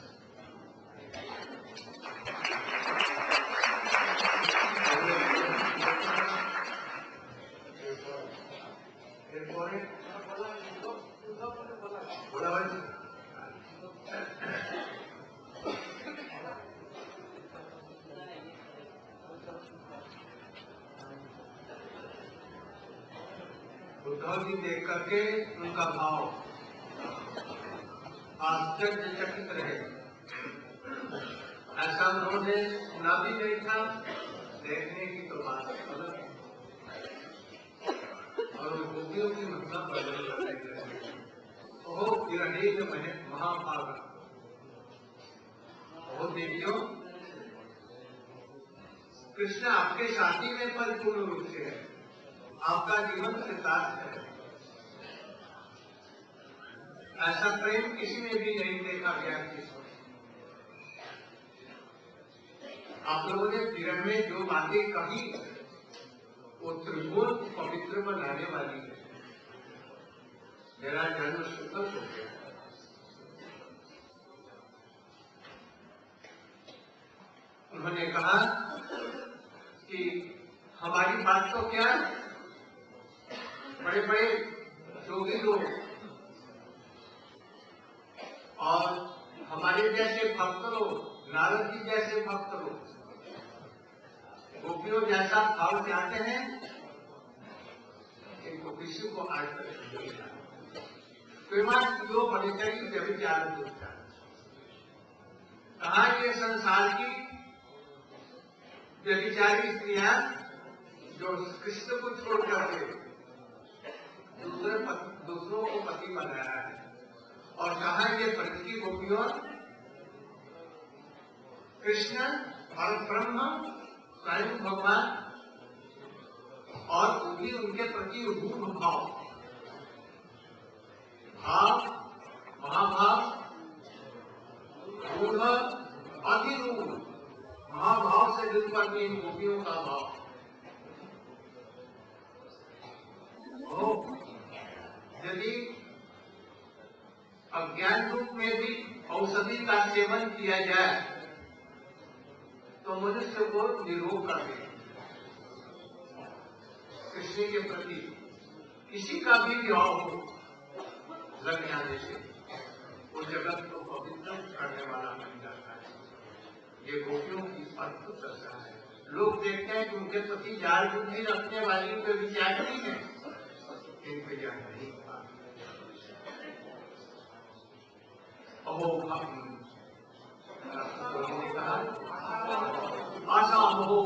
Uddhav ji देख करके उनका भाव आश्चर्यचकित रहे। ऐसा उन्होंने सुना भी नहीं था, देखने की तो बात अलग है। और गोपियों की महिमा बदल रही है। ओह विरहीन महाभागा, वो देवियों, कृष्ण आपके साथी में परिपूर्ण रूप से है, आपका जीवन कृतार्थ है। ऐसा प्रेम किसी ने भी नहीं देखा गया किसी। आप लोगों ने विरह में जो बातें कही वो त्रिभुवन को पवित्र बनाने वाली है। मेरा जन्म सुखद हो गया। उन्होंने कहा कि हमारी बात तो क्या, बड़े बड़े योगी लोग और हमारे जैसे भक्त लोग, नारद जी जैसे भक्त लोग गोपियों जैसा भाव चाहते हैं, इनको किसी को आज तक नहीं मिला। प्रेमास्त्रियों परिचय व्यभिचार होता है। कहा ये संसार की व्यभिचारी स्त्रियां जो कृष्ण को छोड़ करके दूसरों को पति बनाया है, और कहा ये ब्रज की गोपियों कृष्ण और ब्रह्म स्वयं भगवान और वो भी उनके प्रति रूप भाव, महाभाव, रूढ़, अधिरूढ़, महाभाव से दिल पर इन गोपियों का भाव। यदि अज्ञान रूप में भी औषधि का सेवन किया जाए तो मनुष्य को निरोग कर दे। कृष्ण के प्रति किसी का भी भाव हो लग जाने से वो जगत को पवित्र करने वाला बन जाता है। ये गोपियों की अद्भुत दशा है। लोग देखते हैं कि उनके प्रति जाल बुद्धि रखने वाली कोई विचार नहीं है, इनके ज्ञान नहीं होता। आशा हो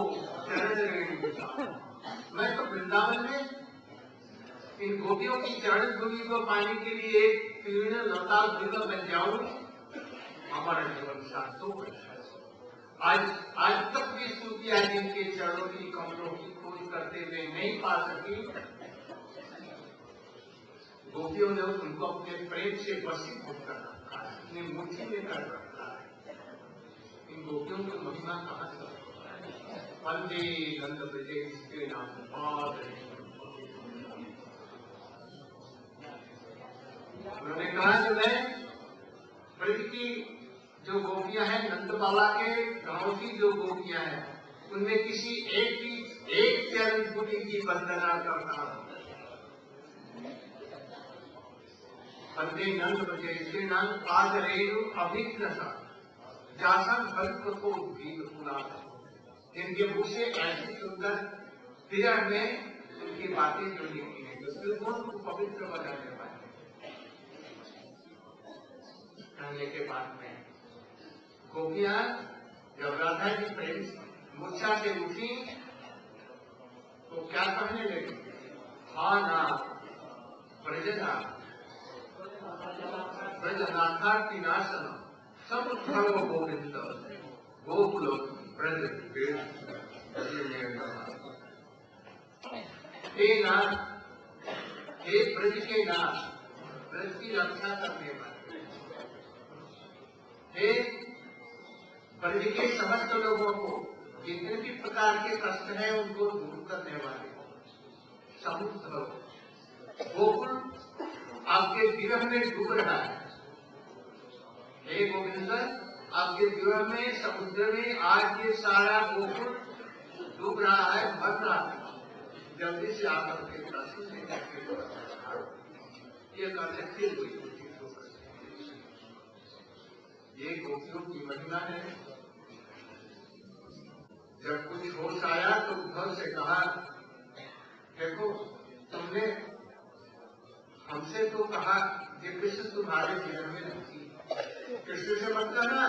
मैं तो वृंदावन में इन गोपियों की चरण धूलि को पाने के लिए एक तीर्ण लता दुर्गा बन जाऊं, हमारा जीवन सार्थक हो जाए। आज तक भी सूफिया जिनके चरणों की कमरों की खोज करते हुए नहीं पा सकी, गोपियों ने उनको अपने प्रेम से वशीभूत कर रखा है, अपनी मुट्ठी में कर रखा है। इन गोपियों की महिमा कहाँ से? वंदे नंद ब्रजे नाथ। उन्होंने कहा कि मैं ब्रज की जो गोपियां हैं, नंद बाबा के गांव की जो गोपियां हैं, उनमें किसी एक चरण धूलि की वंदना करता हूं। वंदे नंद ब्रजे श्रीनाथ पाद रेणु अभिग्रसा जासन भक्त को भीग पुना। इनके मुख से ऐसी सुंदर विरह में उनकी बातें जो लिखी है, जो त्रिभुवन को पवित्र बनाने वाली। कहने के बाद में गोपियां जब राधा की प्रेम मूर्छा से उठी तो क्या कहने लगी? हाँ ना ब्रजनाथ ब्रजनाथा की नाशन सब खड़ो गोविंद गोकुल ब्रज हे नाथ, हे ब्रज के नाथ, ब्रज की रक्षा करने वाले, हे ब्रज के समस्त लोगों को जितने भी प्रकार के कष्ट हैं उनको दूर करने वाले, समुद्र गोकुल आपके विरह में डूब रहा है। हे गोविंद, आपके विरह में समुद्र में आज ये सारा गोकुल डूब रहा है, भर रहा है। जल्दी से आकर के दर्शन से ये करने फिर ये गोपियों की महिमा है। जब कुछ होश आया तो उद्धव से कहा, देखो तुमने हमसे तो कहा कि कृष्ण तुम्हारे जीवन में दुखी, कृष्ण से मत कहना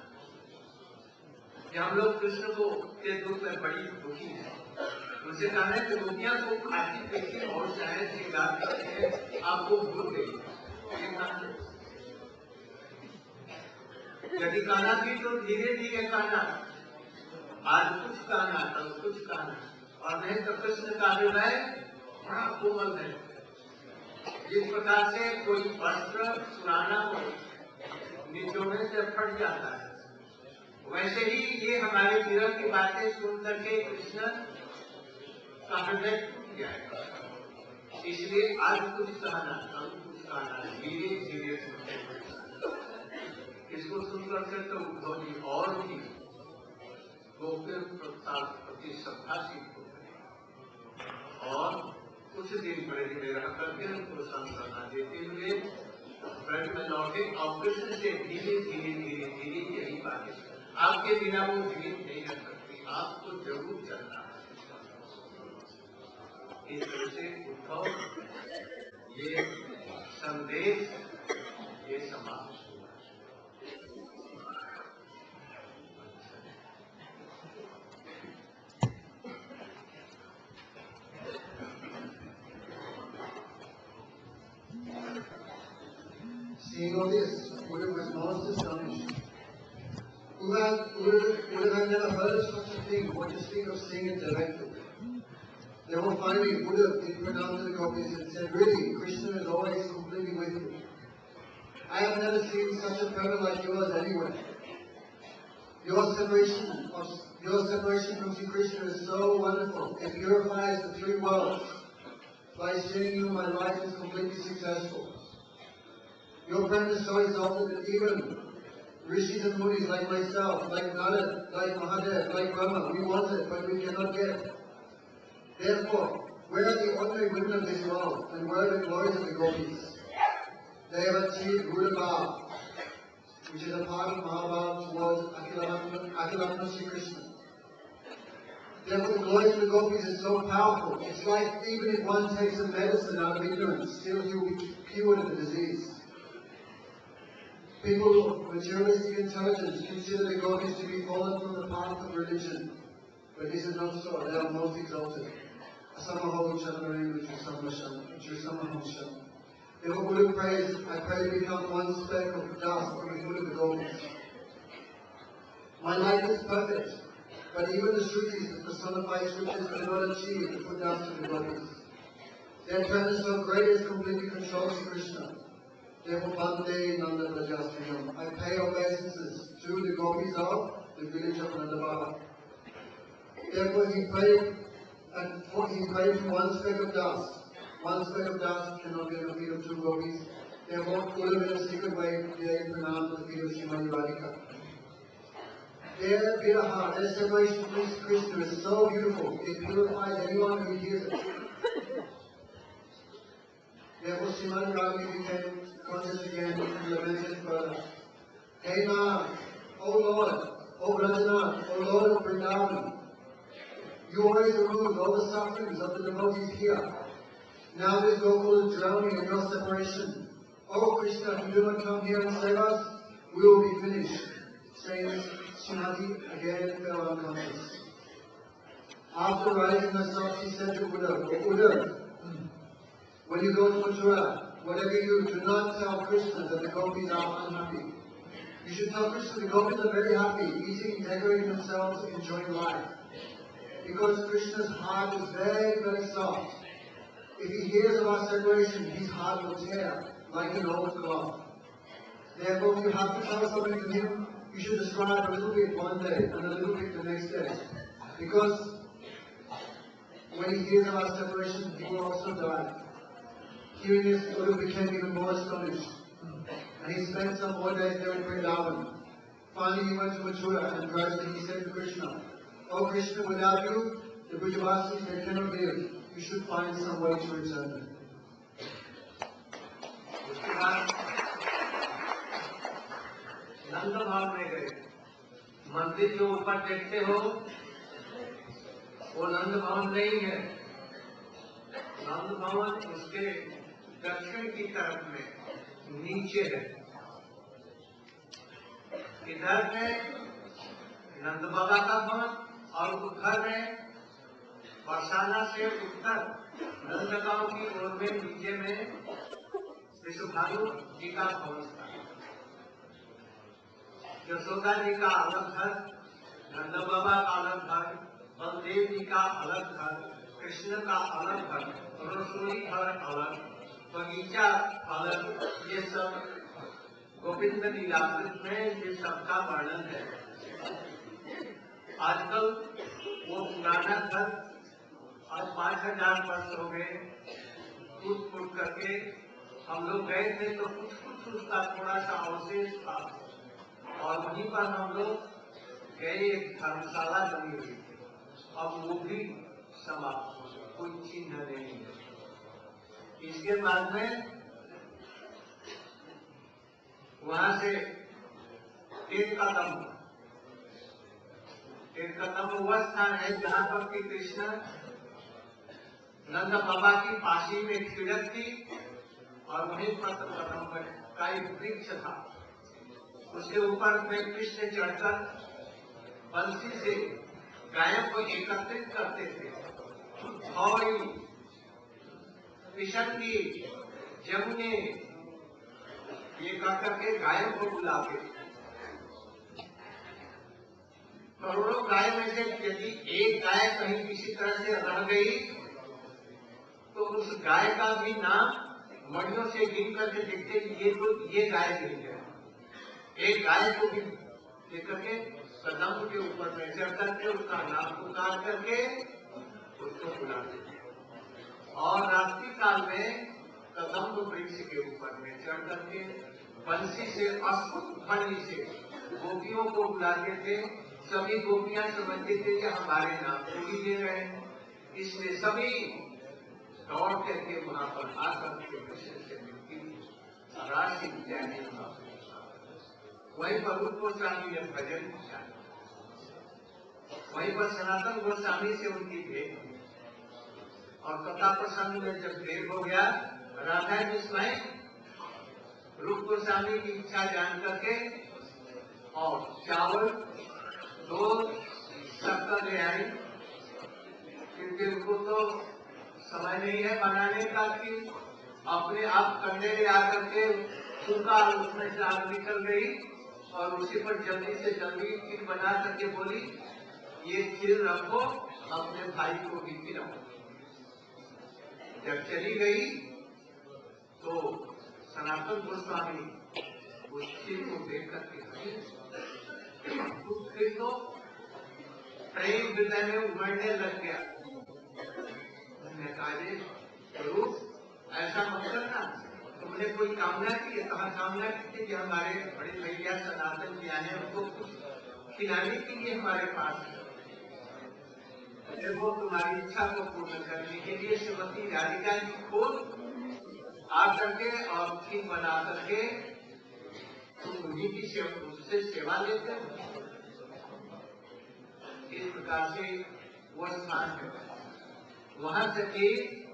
कि हम लोग कृष्ण को के दुख में बड़ी दुखी है। उनसे कहना है कि दुनिया को खाती पीती और शायद श्रृंगार करते हैं, आपको भूल गई। यदि कहना थी तो धीरे धीरे कहना, आज कुछ कहना कल कुछ कहना, और नहीं तो कृष्ण का हृदय बड़ा कोमल है। जिस प्रकार से कोई वस्त्र पुराना हो निचोड़ने से फट जाता है, वैसे ही ये हमारे विरह की बातें सुन करके कृष्ण का हृदय टूट जाएगा। इसलिए आज कुछ कहना कल कुछ कहना, धीरे धीरे सुनते। इसको सुनकर के तो उद्धव जी और भी गोपियों प्रति श्रद्धाशील हो गए और कुछ दिन ब्रज में रह करके उनको सांत्वना देते हुए ब्रज में लौटे और कृष्ण से धीरे धीरे धीरे धीरे यही बातें, आपके बिना वो जीवित नहीं रह सकती, आपको जरूर चलना है। इस तरह से उद्धव ये संदेश ये समाप्त हुआ। Seeing all this, Uddhava was most astonished. Uddhava had never heard of such a thing, what to speak of seeing it directly. Therefore, finally, Uddhava did pronounce to the gopis and said, "Really, Krishna is always completely with you. I have never seen such a fervor like yours anywhere. Your separation from Sri Krishna is so wonderful. It purifies the three worlds. By seeing you, my life is completely successful. Your friend is so exalted that even Rishis and Munis like myself, like Narad, like Mahadev, like Brahma, we want it, but we cannot get it. Therefore, where are the ordinary women of this world, and where are the glories of the gopis? They have achieved Rudabhav, which is a part of Mahabharata towards Akhilatma Sri Krishna. Therefore, the glories of the gopis is so powerful. It's like even if one takes a medicine out of ignorance, still he will be cured of the disease. People of materialistic intelligence consider the gopis to be fallen from the path of religion. But this is not so. They are most exalted. Asamaho Chanmarim Jusamahosha. Therefore, Buddha prays, I pray to become one speck of dust from the foot of the gopis. My life is perfect, but even the Shrutis, the personified scriptures, cannot achieve the foot dust of the gopis. Their trend is so great as completely controls Krishna. Therefore, Bande Nanda Prajasthanam. I pay obeisances to the gopis of the village of Nandababa. Therefore, he prayed for one speck of dust. One speck of dust cannot be at the feet of two gopis. Therefore, Uddhava in a secret way gave pranam to the feet of Srimati Radhika. Their viraha, their separation from Krishna is so beautiful, it purifies anyone who hears it. Therefore, Srimati Radhika became conscious again and lamented further. Hey Nath, O Lord, O Brajanath, O Lord of Vrindavan, you always remove all the sufferings of the devotees here. Now this Gokul is drowning in your separation. O Krishna, if you do not come here and save us, we will be finished. Saying this, Srimati again fell unconscious. After rising herself, she said to Uddhava, O Uddhava, when you go to Mathura, whatever you do not tell Krishna that the gopis are unhappy. You should tell Krishna the gopis are very happy, eating, decorating themselves, enjoying life. Because Krishna's heart is very, very soft. If he hears of our separation, his heart will tear like an old cloth. Therefore, if you have to tell something to him, you should describe a little bit one day and a little bit the next day. Because when he hears of our separation, he will also die. Hearing this, Uddhava became even more astonished. And he spent some more days there in Vrindavan. Finally, he went to Mathura and gradually he said to Krishna, O Krishna, without you, the Brajavasis, they cannot live. You should find some way to return them. उसके बाद नंद भवन में गए। मंदिर जो ऊपर देखते हो वो नंद भवन नहीं है। नंद भवन उसके दक्षिण की तरफ में नीचे है। इधर में नंद बाबा का भवन और उधर में बरसाना से उत्तर नंदगांव की ओर में नीचे में विश्वभानु जी का भवन था। यशोदा जी का अलग घर, नंद बाबा का अलग घर, बलदेव जी का अलग घर, कृष्ण का अलग घर, रसोई घर अलग, बगीचा अलग, ये सब गोविंद लीलामृत में ये सबका वर्णन है। आजकल वो पुराना घर आज 5000 वर्ष हो गए, टूट फूट करके हम लोग गए थे तो कुछ कुछ उसका थोड़ा सा अवशेष था, और वहीं पर हम लोग गए, एक धर्मशाला बनी हुई थी, अब वो भी समाप्त, कोई चिन्ह नहीं है। इसके बाद में वहां से एक कदम वह स्थान है जहां पर कि कृष्ण नंद बाबा की पाशी में खिड़क थी, और वहीं पर कदम का एक वृक्ष था, उसके ऊपर में कृष्ण चढ़कर बंसी से गायों को एकत्रित करते थे, और पिशंगी जमुने ये कहकर के गायों को बुलाते थे। करोड़ों गाय में से यदि एक गाय कहीं किसी तरह से रह गई तो उस गाय का भी नाम मड़ियों से गिन करके देखते ये गाय गिर गया, एक गाय को भी देख करके कदम के ऊपर में चढ़ करके उसका नाम पुकार करके उसको बुलाते थे। और रात्रि काल में कदम वृक्ष के ऊपर में चढ़ करके बंसी से अद्भुत ध्वनि से गोपियों को बुलाते थे। सभी गोपियां समझते थे कि हमारे नाम को ही ले रहे हैं, इसलिए सभी दौड़ करके वहां पर आकर के कृष्ण से मिलती राशि विद्यार्थी वहीं पर रूप गोस्वामी ने भजन किया, वहीं पर सनातन गोस्वामी से उनकी भेंट हुई, और कथा प्रसंग में जब भेंट हो गया, राधा जी स्वयं रूप गोस्वामी की इच्छा जान करके और चावल 2 शक्कर ले आई, क्योंकि उनको तो समय नहीं है बनाने का, कि अपने आप कंडे ले आकर के सूखा उसमें से आग निकल गई, और उसी पर जल्दी से जल्दी खीर बना करके बोली, ये खीर रखो, अपने भाई को भी खिलाओ। जब चली गई तो सनातन गोस्वामी उस खीर को देख करके उस खीर को प्रेम हृदय में उमड़ने लग गया। उन्होंने कहा स्वरूप ऐसा मत करना, तुमने कोई कामना की है? कहा कामना की थी कि हमारे बड़े भैया सनातन जी आए, उनको कुछ खिलाने के लिए हमारे पास है, वो तुम्हारी इच्छा को पूर्ण करने के लिए श्रीमती राधिका जी खुद आ करके और खीर बना करके तुम उन्हीं की उससे सेवा लेते हो। इस प्रकार से वो स्थान है, वहां से कि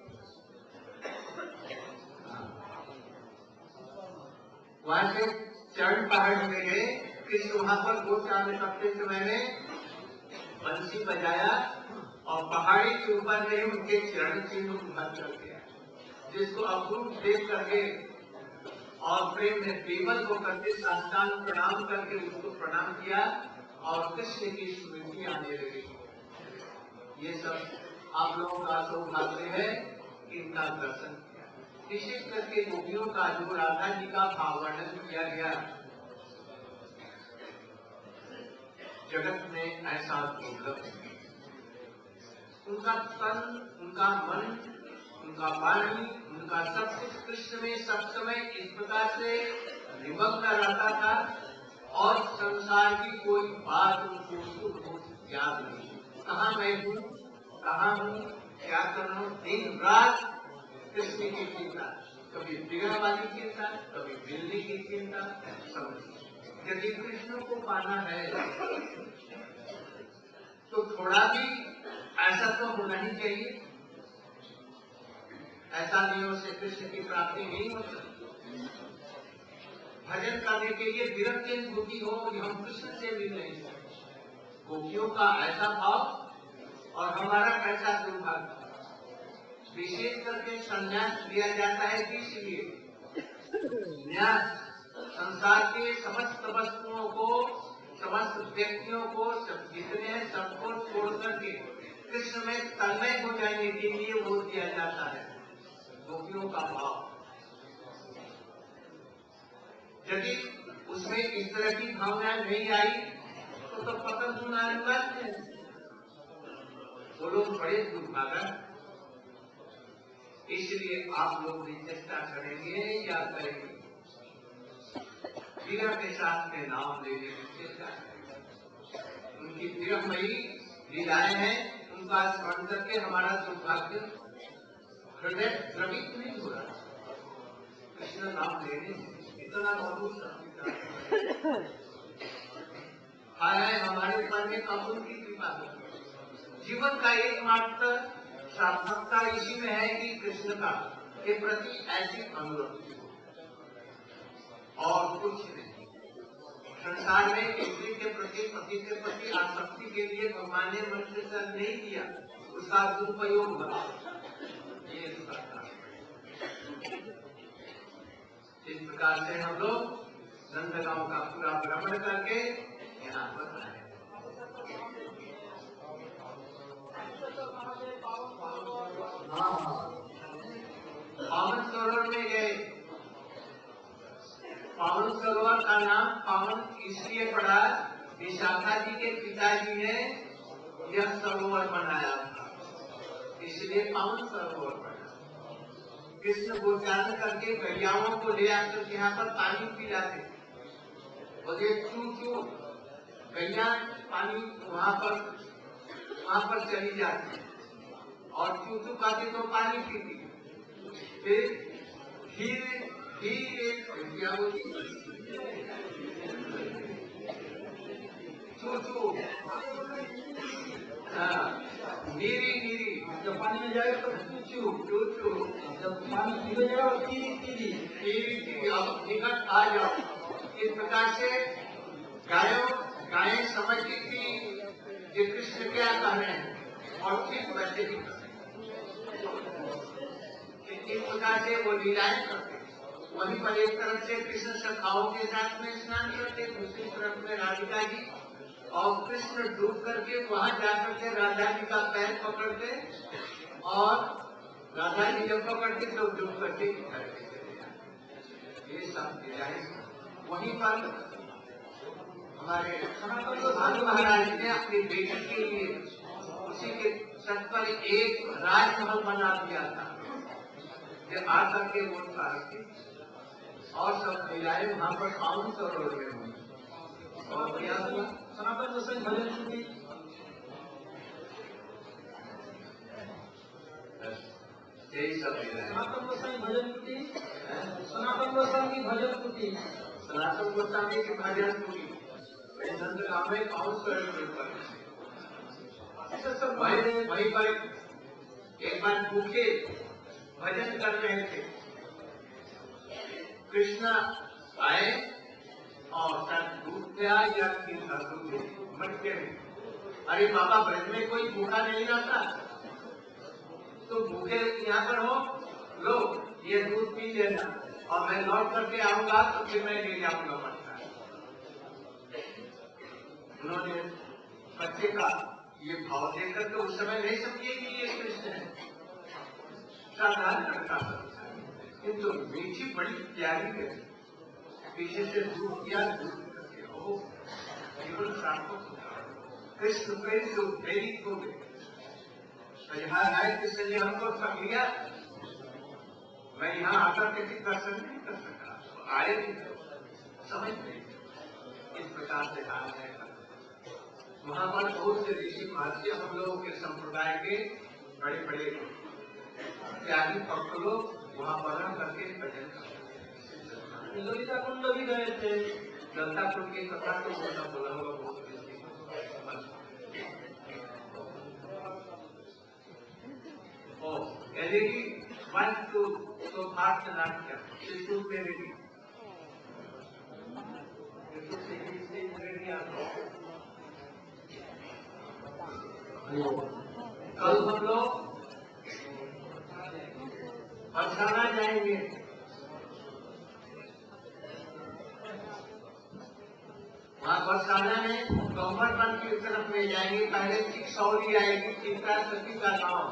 वहां से चरण पहाड़ में गए, कृष्ण वहां पर गोचारण करते समय में बंसी बजाया, और पहाड़ी के ऊपर में उनके चरण चिन्ह उभर कर गया, जिसको अपूर्व देख करके और प्रेम में विवल होकर के साष्टांग प्रणाम करके उसको प्रणाम किया, और कृष्ण की स्मृति आने लगी। ये सब आप लोगों का सौभाग्य है, इनका दर्शन किया। विशेष करके गोपियों का जो राधा जी का भाव वर्णन किया गया, जगत में ऐसा दुर्लभ है। उनका तन, उनका मन, उनका वाणी, उनका सब कुछ कृष्ण में सब समय इस प्रकार से निमग्न रहता था, और संसार की कोई बात उनको याद नहीं। कहाँ मैं हूँ, कहाँ हूँ, क्या कर रहा हूँ, दिन रात कृष्ण की चिंता, कभी बिगड़ वाली चिंता, कभी बिल्ली की चिंता। यदि कृष्ण को पाना है तो थोड़ा भी ऐसा तो होना ही चाहिए, ऐसा नहीं हो से कृष्ण की प्राप्ति नहीं हो सकती। भजन करने के लिए विरक्त की बुद्धि हो कि हम कृष्ण से मिल नहीं सकते। गोपियों का ऐसा भाव और हमारा कैसा दुर्भाग्य। विशेष करके संन्यास दिया जाता है इसलिए न्यास संसार के समस्त वस्तुओं को समस्त व्यक्तियों को जितने हैं सबको छोड़ करके कृष्ण में तन्मय हो जाने के लिए वो दिया जाता है गोपियों का भाव। यदि उसमें इस तरह की भावना नहीं आई तो पतन सुनाने है। वो लोग बड़े दुर्भागा। इसलिए आप लोग भी चेष्टा करेंगे या करेंगे विरह के साथ में नाम लेने की चेष्टा करेंगे। उनकी विरहमयी लीलाएं हैं, उनका स्मरण करके हमारा दुर्भाग्य हृदय द्रवित नहीं हो रहा। कृष्ण नाम लेने इतना बहुत है हमारे पर में कपूर की कृपा है। जीवन का एकमात्र सार्थकता इसी में है कि कृष्ण का के प्रति ऐसी अनुरक्ति हो और कुछ नहीं। संसार में स्त्री के प्रति पति के प्रति आसक्ति के लिए भगवान ने मनुष्य से नहीं दिया, उसका दुरुपयोग हुआ। ये इस प्रकार से हम लोग नंदगांव का पूरा भ्रमण करके यहाँ पर आए। पावन सरोवर में गए। पावन सरोवर का नाम पावन इसलिए पड़ा, विशाखा जी के पिताजी ने यह सरोवर बनाया था, इसलिए पावन सरोवर पड़ा। कृष्ण गोचारण करके गैयाओं को ले आकर यहाँ पर पानी पिलाते और ये चू चू गैया पानी वहाँ पर चली जाती और चू चू पाती तो पानी पीती। फिर धीरे धीरे क्या बोलती चू चू नीरी नीरी। जब पानी में जाए तो चू चू चू, जब पानी पी जाए तो तीरी तीरी तीरी तीरी। अब निकट आ जाओ। इस प्रकार से गायें समझती थी कि कृष्ण क्या कर रहे हैं और ठीक वैसे ही करते। इस प्रकार से वो लीलाएं करते। वहीं पर एक तरफ से कृष्ण सखाओं के साथ में स्नान करते, दूसरी तरफ में राधिका जी और कृष्ण डूब करके वहां जाकर के राधा जी का पैर पकड़ते और राधा जी जब पकड़ते तो डूब करके ये सब लीलाएं। वहीं पर हमारे भानु महाराज ने अपनी बेटी के लिए उसी के छत पर एक राजमहल बना दिया था। आकर के वो सारथी और सब लीलाएं वहां पर पावन सरोवर में हुई। और क्या हुआ? सनातन गोसाई भजन कुटी, यही सब लीलाएं। सनातन गोसाई भजन कुटी, सनातन गोस्वामी भजन कुटी, सनातन गोस्वामी की भजन कुटी नंदगांव में पावन सरोवर पर। वहीं पर एक बार भूखे भजन कर रहे थे। कृष्ण आए और दूध दिया या मटके में। अरे बाबा, ब्रज में कोई भूखा नहीं रहता, तो भूखे यहाँ पर हो, लो ये दूध पी लेना और मैं लौट करके आऊंगा तो फिर मैं ले जाऊंगा मटका। उन्होंने बच्चे का ये भाव देखकर तो उस समय नहीं समझे कि ये कृष्ण है, साधारण लड़का था, किंतु मीठी बड़ी प्यारी है। पीछे से दूध किया, केवल सार्थक कृष्ण प्रेम जो प्रेरित हो गए। कृष्ण ने हमको सब लिया, मैं यहाँ आकर के दर्शन नहीं कर सका, आए समझ नहीं। इस प्रकार से हाल है। वहां पर बहुत से ऋषि महर्षि हम लोगों के संप्रदाय के बड़े बड़े त्यागी भक्त लोग वहां पर रह करके भजन करते। ललिता कुंड भी गए थे। ललिता कुंड की कथा तो बोला होगा बहुत। LED 1 to so Bharatanatyam. This should be ready. कल हम लोग बरसाना जाएंगे। वहां पर बरसाना में गंगरपन की तरफ ले जाएंगे। पहले चिकसौली आएगी, चित्रा सती का गांव,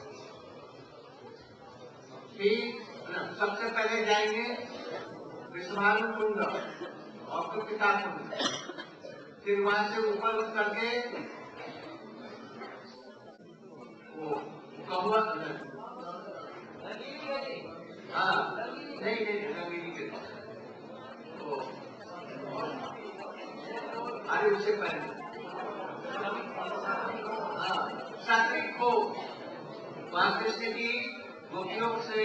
फिर सबसे पहले जाएंगे विश्वानु कुंड और तो पिता कुंड, फिर वहां से ऊपर उठ करके वो कहुआ, हाँ नहीं रंगीली के तो अरे उससे पहले हाँ सात्विक को वहां कृष्ण की गोपियों से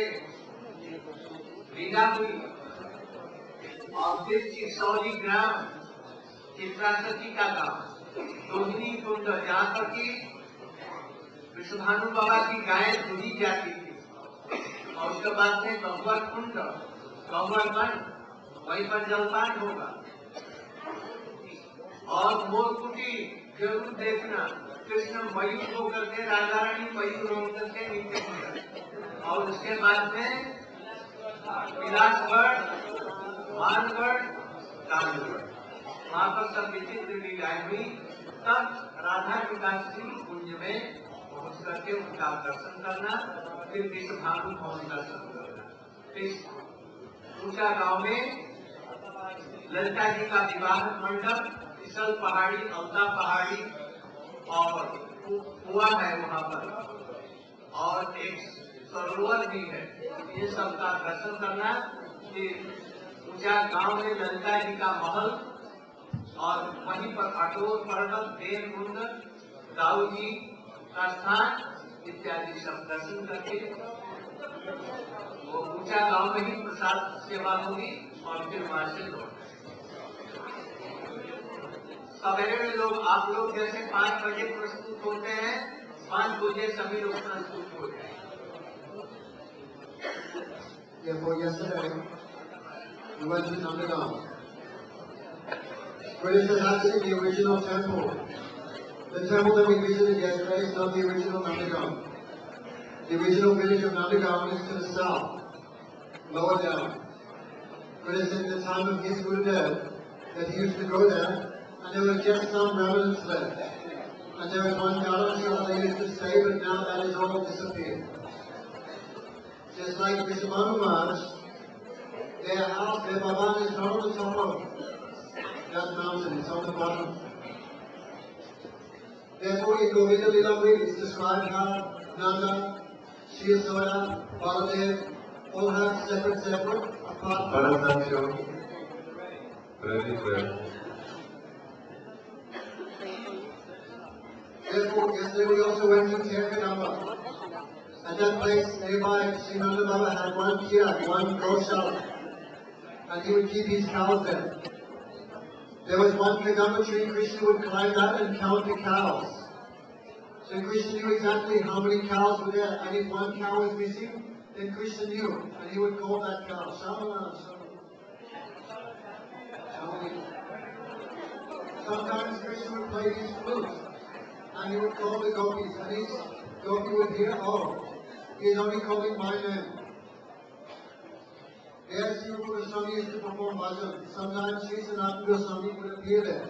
लीला हुई और फिर चिकसौली ग्राम चित्रासती का गांव रोहिणी कुंड जहाँ पर की विश्वभानु बाबा की गाय दूधी जाती थी और उसके बाद में गंगवर कुंड गंगवर वन, वहीं पर जलपान होगा। और मोरकुटी जरूर देखना, कृष्ण मयूर होकर के राधा रानी मयूर होकर के नीचे होगा। और उसके बाद में विलासगढ़, मानगढ़, कानगढ़, वहां पर सब विचित्र लीलाएं हुई। तब राधा विकास कुंज में पहुंच करके उनका दर्शन करना, फिर विश्वभानु भवन दर्शन करना। फिर ऊंचा गांव में ललिता जी का विवाह मंडप, फिसल पहाड़ी, अवता पहाड़ी और कुआ है वहां पर, और एक सरोवर भी है। ये सब का दर्शन करना। फिर ऊंचा गांव में ललिता जी का महल और वहीं पर अटोर पर्वत, देव कुंड, दाऊ जी का स्थान इत्यादि सब दर्शन करके वो ऊंचा गांव में ही प्रसाद सेवा होगी और फिर वहां से लौट। सवेरे में लोग, आप लोग जैसे 5 बजे प्रस्तुत होते हैं, 5 बजे सभी लोग प्रस्तुत हो जाए। Therefore, yesterday we went to Nandagaon. But it is actually the original temple. The temple that we visited yesterday is not the original Nandagaon. The original village of Nandagaon is to the south, lower down. But it's in the time of his Gurudev that he used to go there, and there were just some remnants left. And there was one Dharamshala they used to stay, but now that has all disappeared. Just like Vishabhanu Maharaj, their house, their bhavan is not on the top of that mountain, it's on the bottom. Therefore, in Govinda Leela, it's described how Nanda, Shri Yasoda, Baladev all have separate, apart from. Therefore, yesterday we also went to Tirkadamba. At that place nearby, Sri Nanda Baba had one kirat, one goshala, and he would keep his cows there. There was one kadamba tree, Krishna would climb that and count the cows. So Krishna knew exactly how many cows were there, and if one cow was missing, then Krishna knew, and he would call that cow, Shamala, Shamala. Sometimes Krishna would play his flute, and he would call the gopis, and each gopi would hear, oh, he is only calling my name. There Sri Rupa Goswami used to perform bhajan. Sometimes Sri Sanatana Goswami would appear there.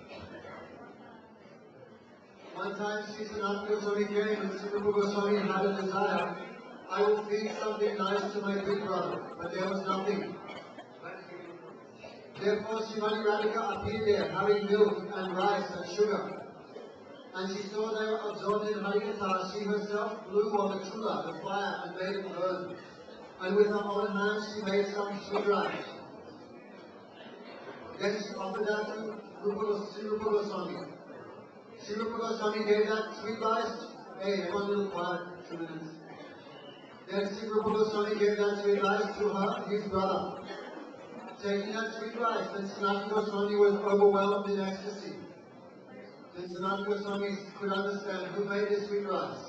One time Sri Sanatana Goswami came and Sri Rupa Goswami had a desire, I will feed something nice to my big brother, but there was nothing. Therefore Shrimati Radhika appeared there having milk and rice and sugar. And she saw they were absorbed in Harikatha. She herself blew on the chula, the fire, and made it burn. And with her own hands she made some sweet rice. Then she offered that to Sri Rupa Goswami. Sri Rupa Goswami gave that sweet rice. Hey, one little quiet, 2 minutes. Then Sri Rupa Goswami gave that sweet rice to her, his brother. Taking that sweet rice, then Sanatana Goswami was overwhelmed in ecstasy. Then Sanatana Goswami could understand who made this sweet rice.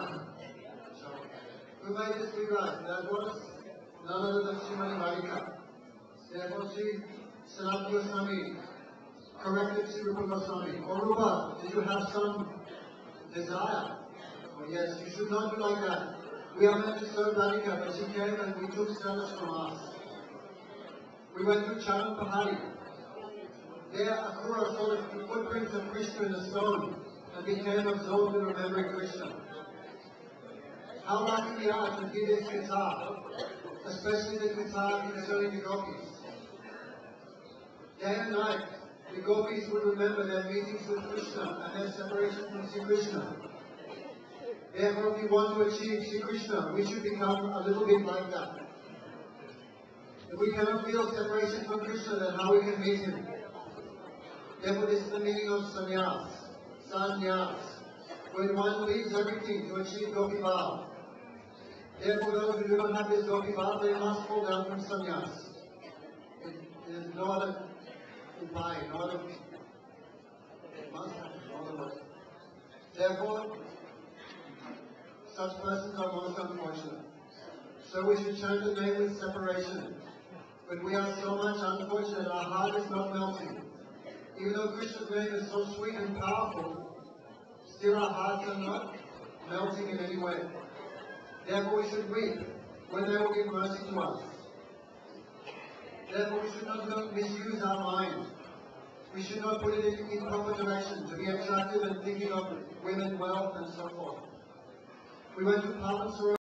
Who made this sweet rice? That was none other than Srimati Radhika. Therefore, Sanatana Goswami corrected Sri Rupa Goswami. Oh Rupa, did you have some desire? Oh yes, you should not be like that. We are meant to serve Radhika, but she came and we took service from us. We went to Charan Pahari. There, Akura saw the footprints of Krishna in the stone and became absorbed in remembering Krishna. How lucky we are to hear this guitar, especially the guitar concerning the gopis. Day and night, the gopis would remember their meetings with Krishna and their separation from Sri Krishna. Therefore, if we want to achieve Sri Krishna, we should become a little bit like that. If we cannot feel separation from Krishna, then how we can meet him? Therefore, this is the meaning of sannyas, sannyas, when one leaves everything to achieve gopi bhav. Therefore, those who do not have this gopi bhav, they must fall down from sannyas. There is no other upaya, no other must happen, no other way. Therefore, such persons are most unfortunate. So we should chant the name with separation. But we are so much unfortunate, our heart is not melting. Even though Krishna's name is so sweet and powerful, still our hearts are not melting in any way. Therefore we should weep when they will give mercy to us. Therefore we should not misuse our mind. We should not put it in improper direction to be attractive and thinking of women, wealth, and so forth. We went to Pavan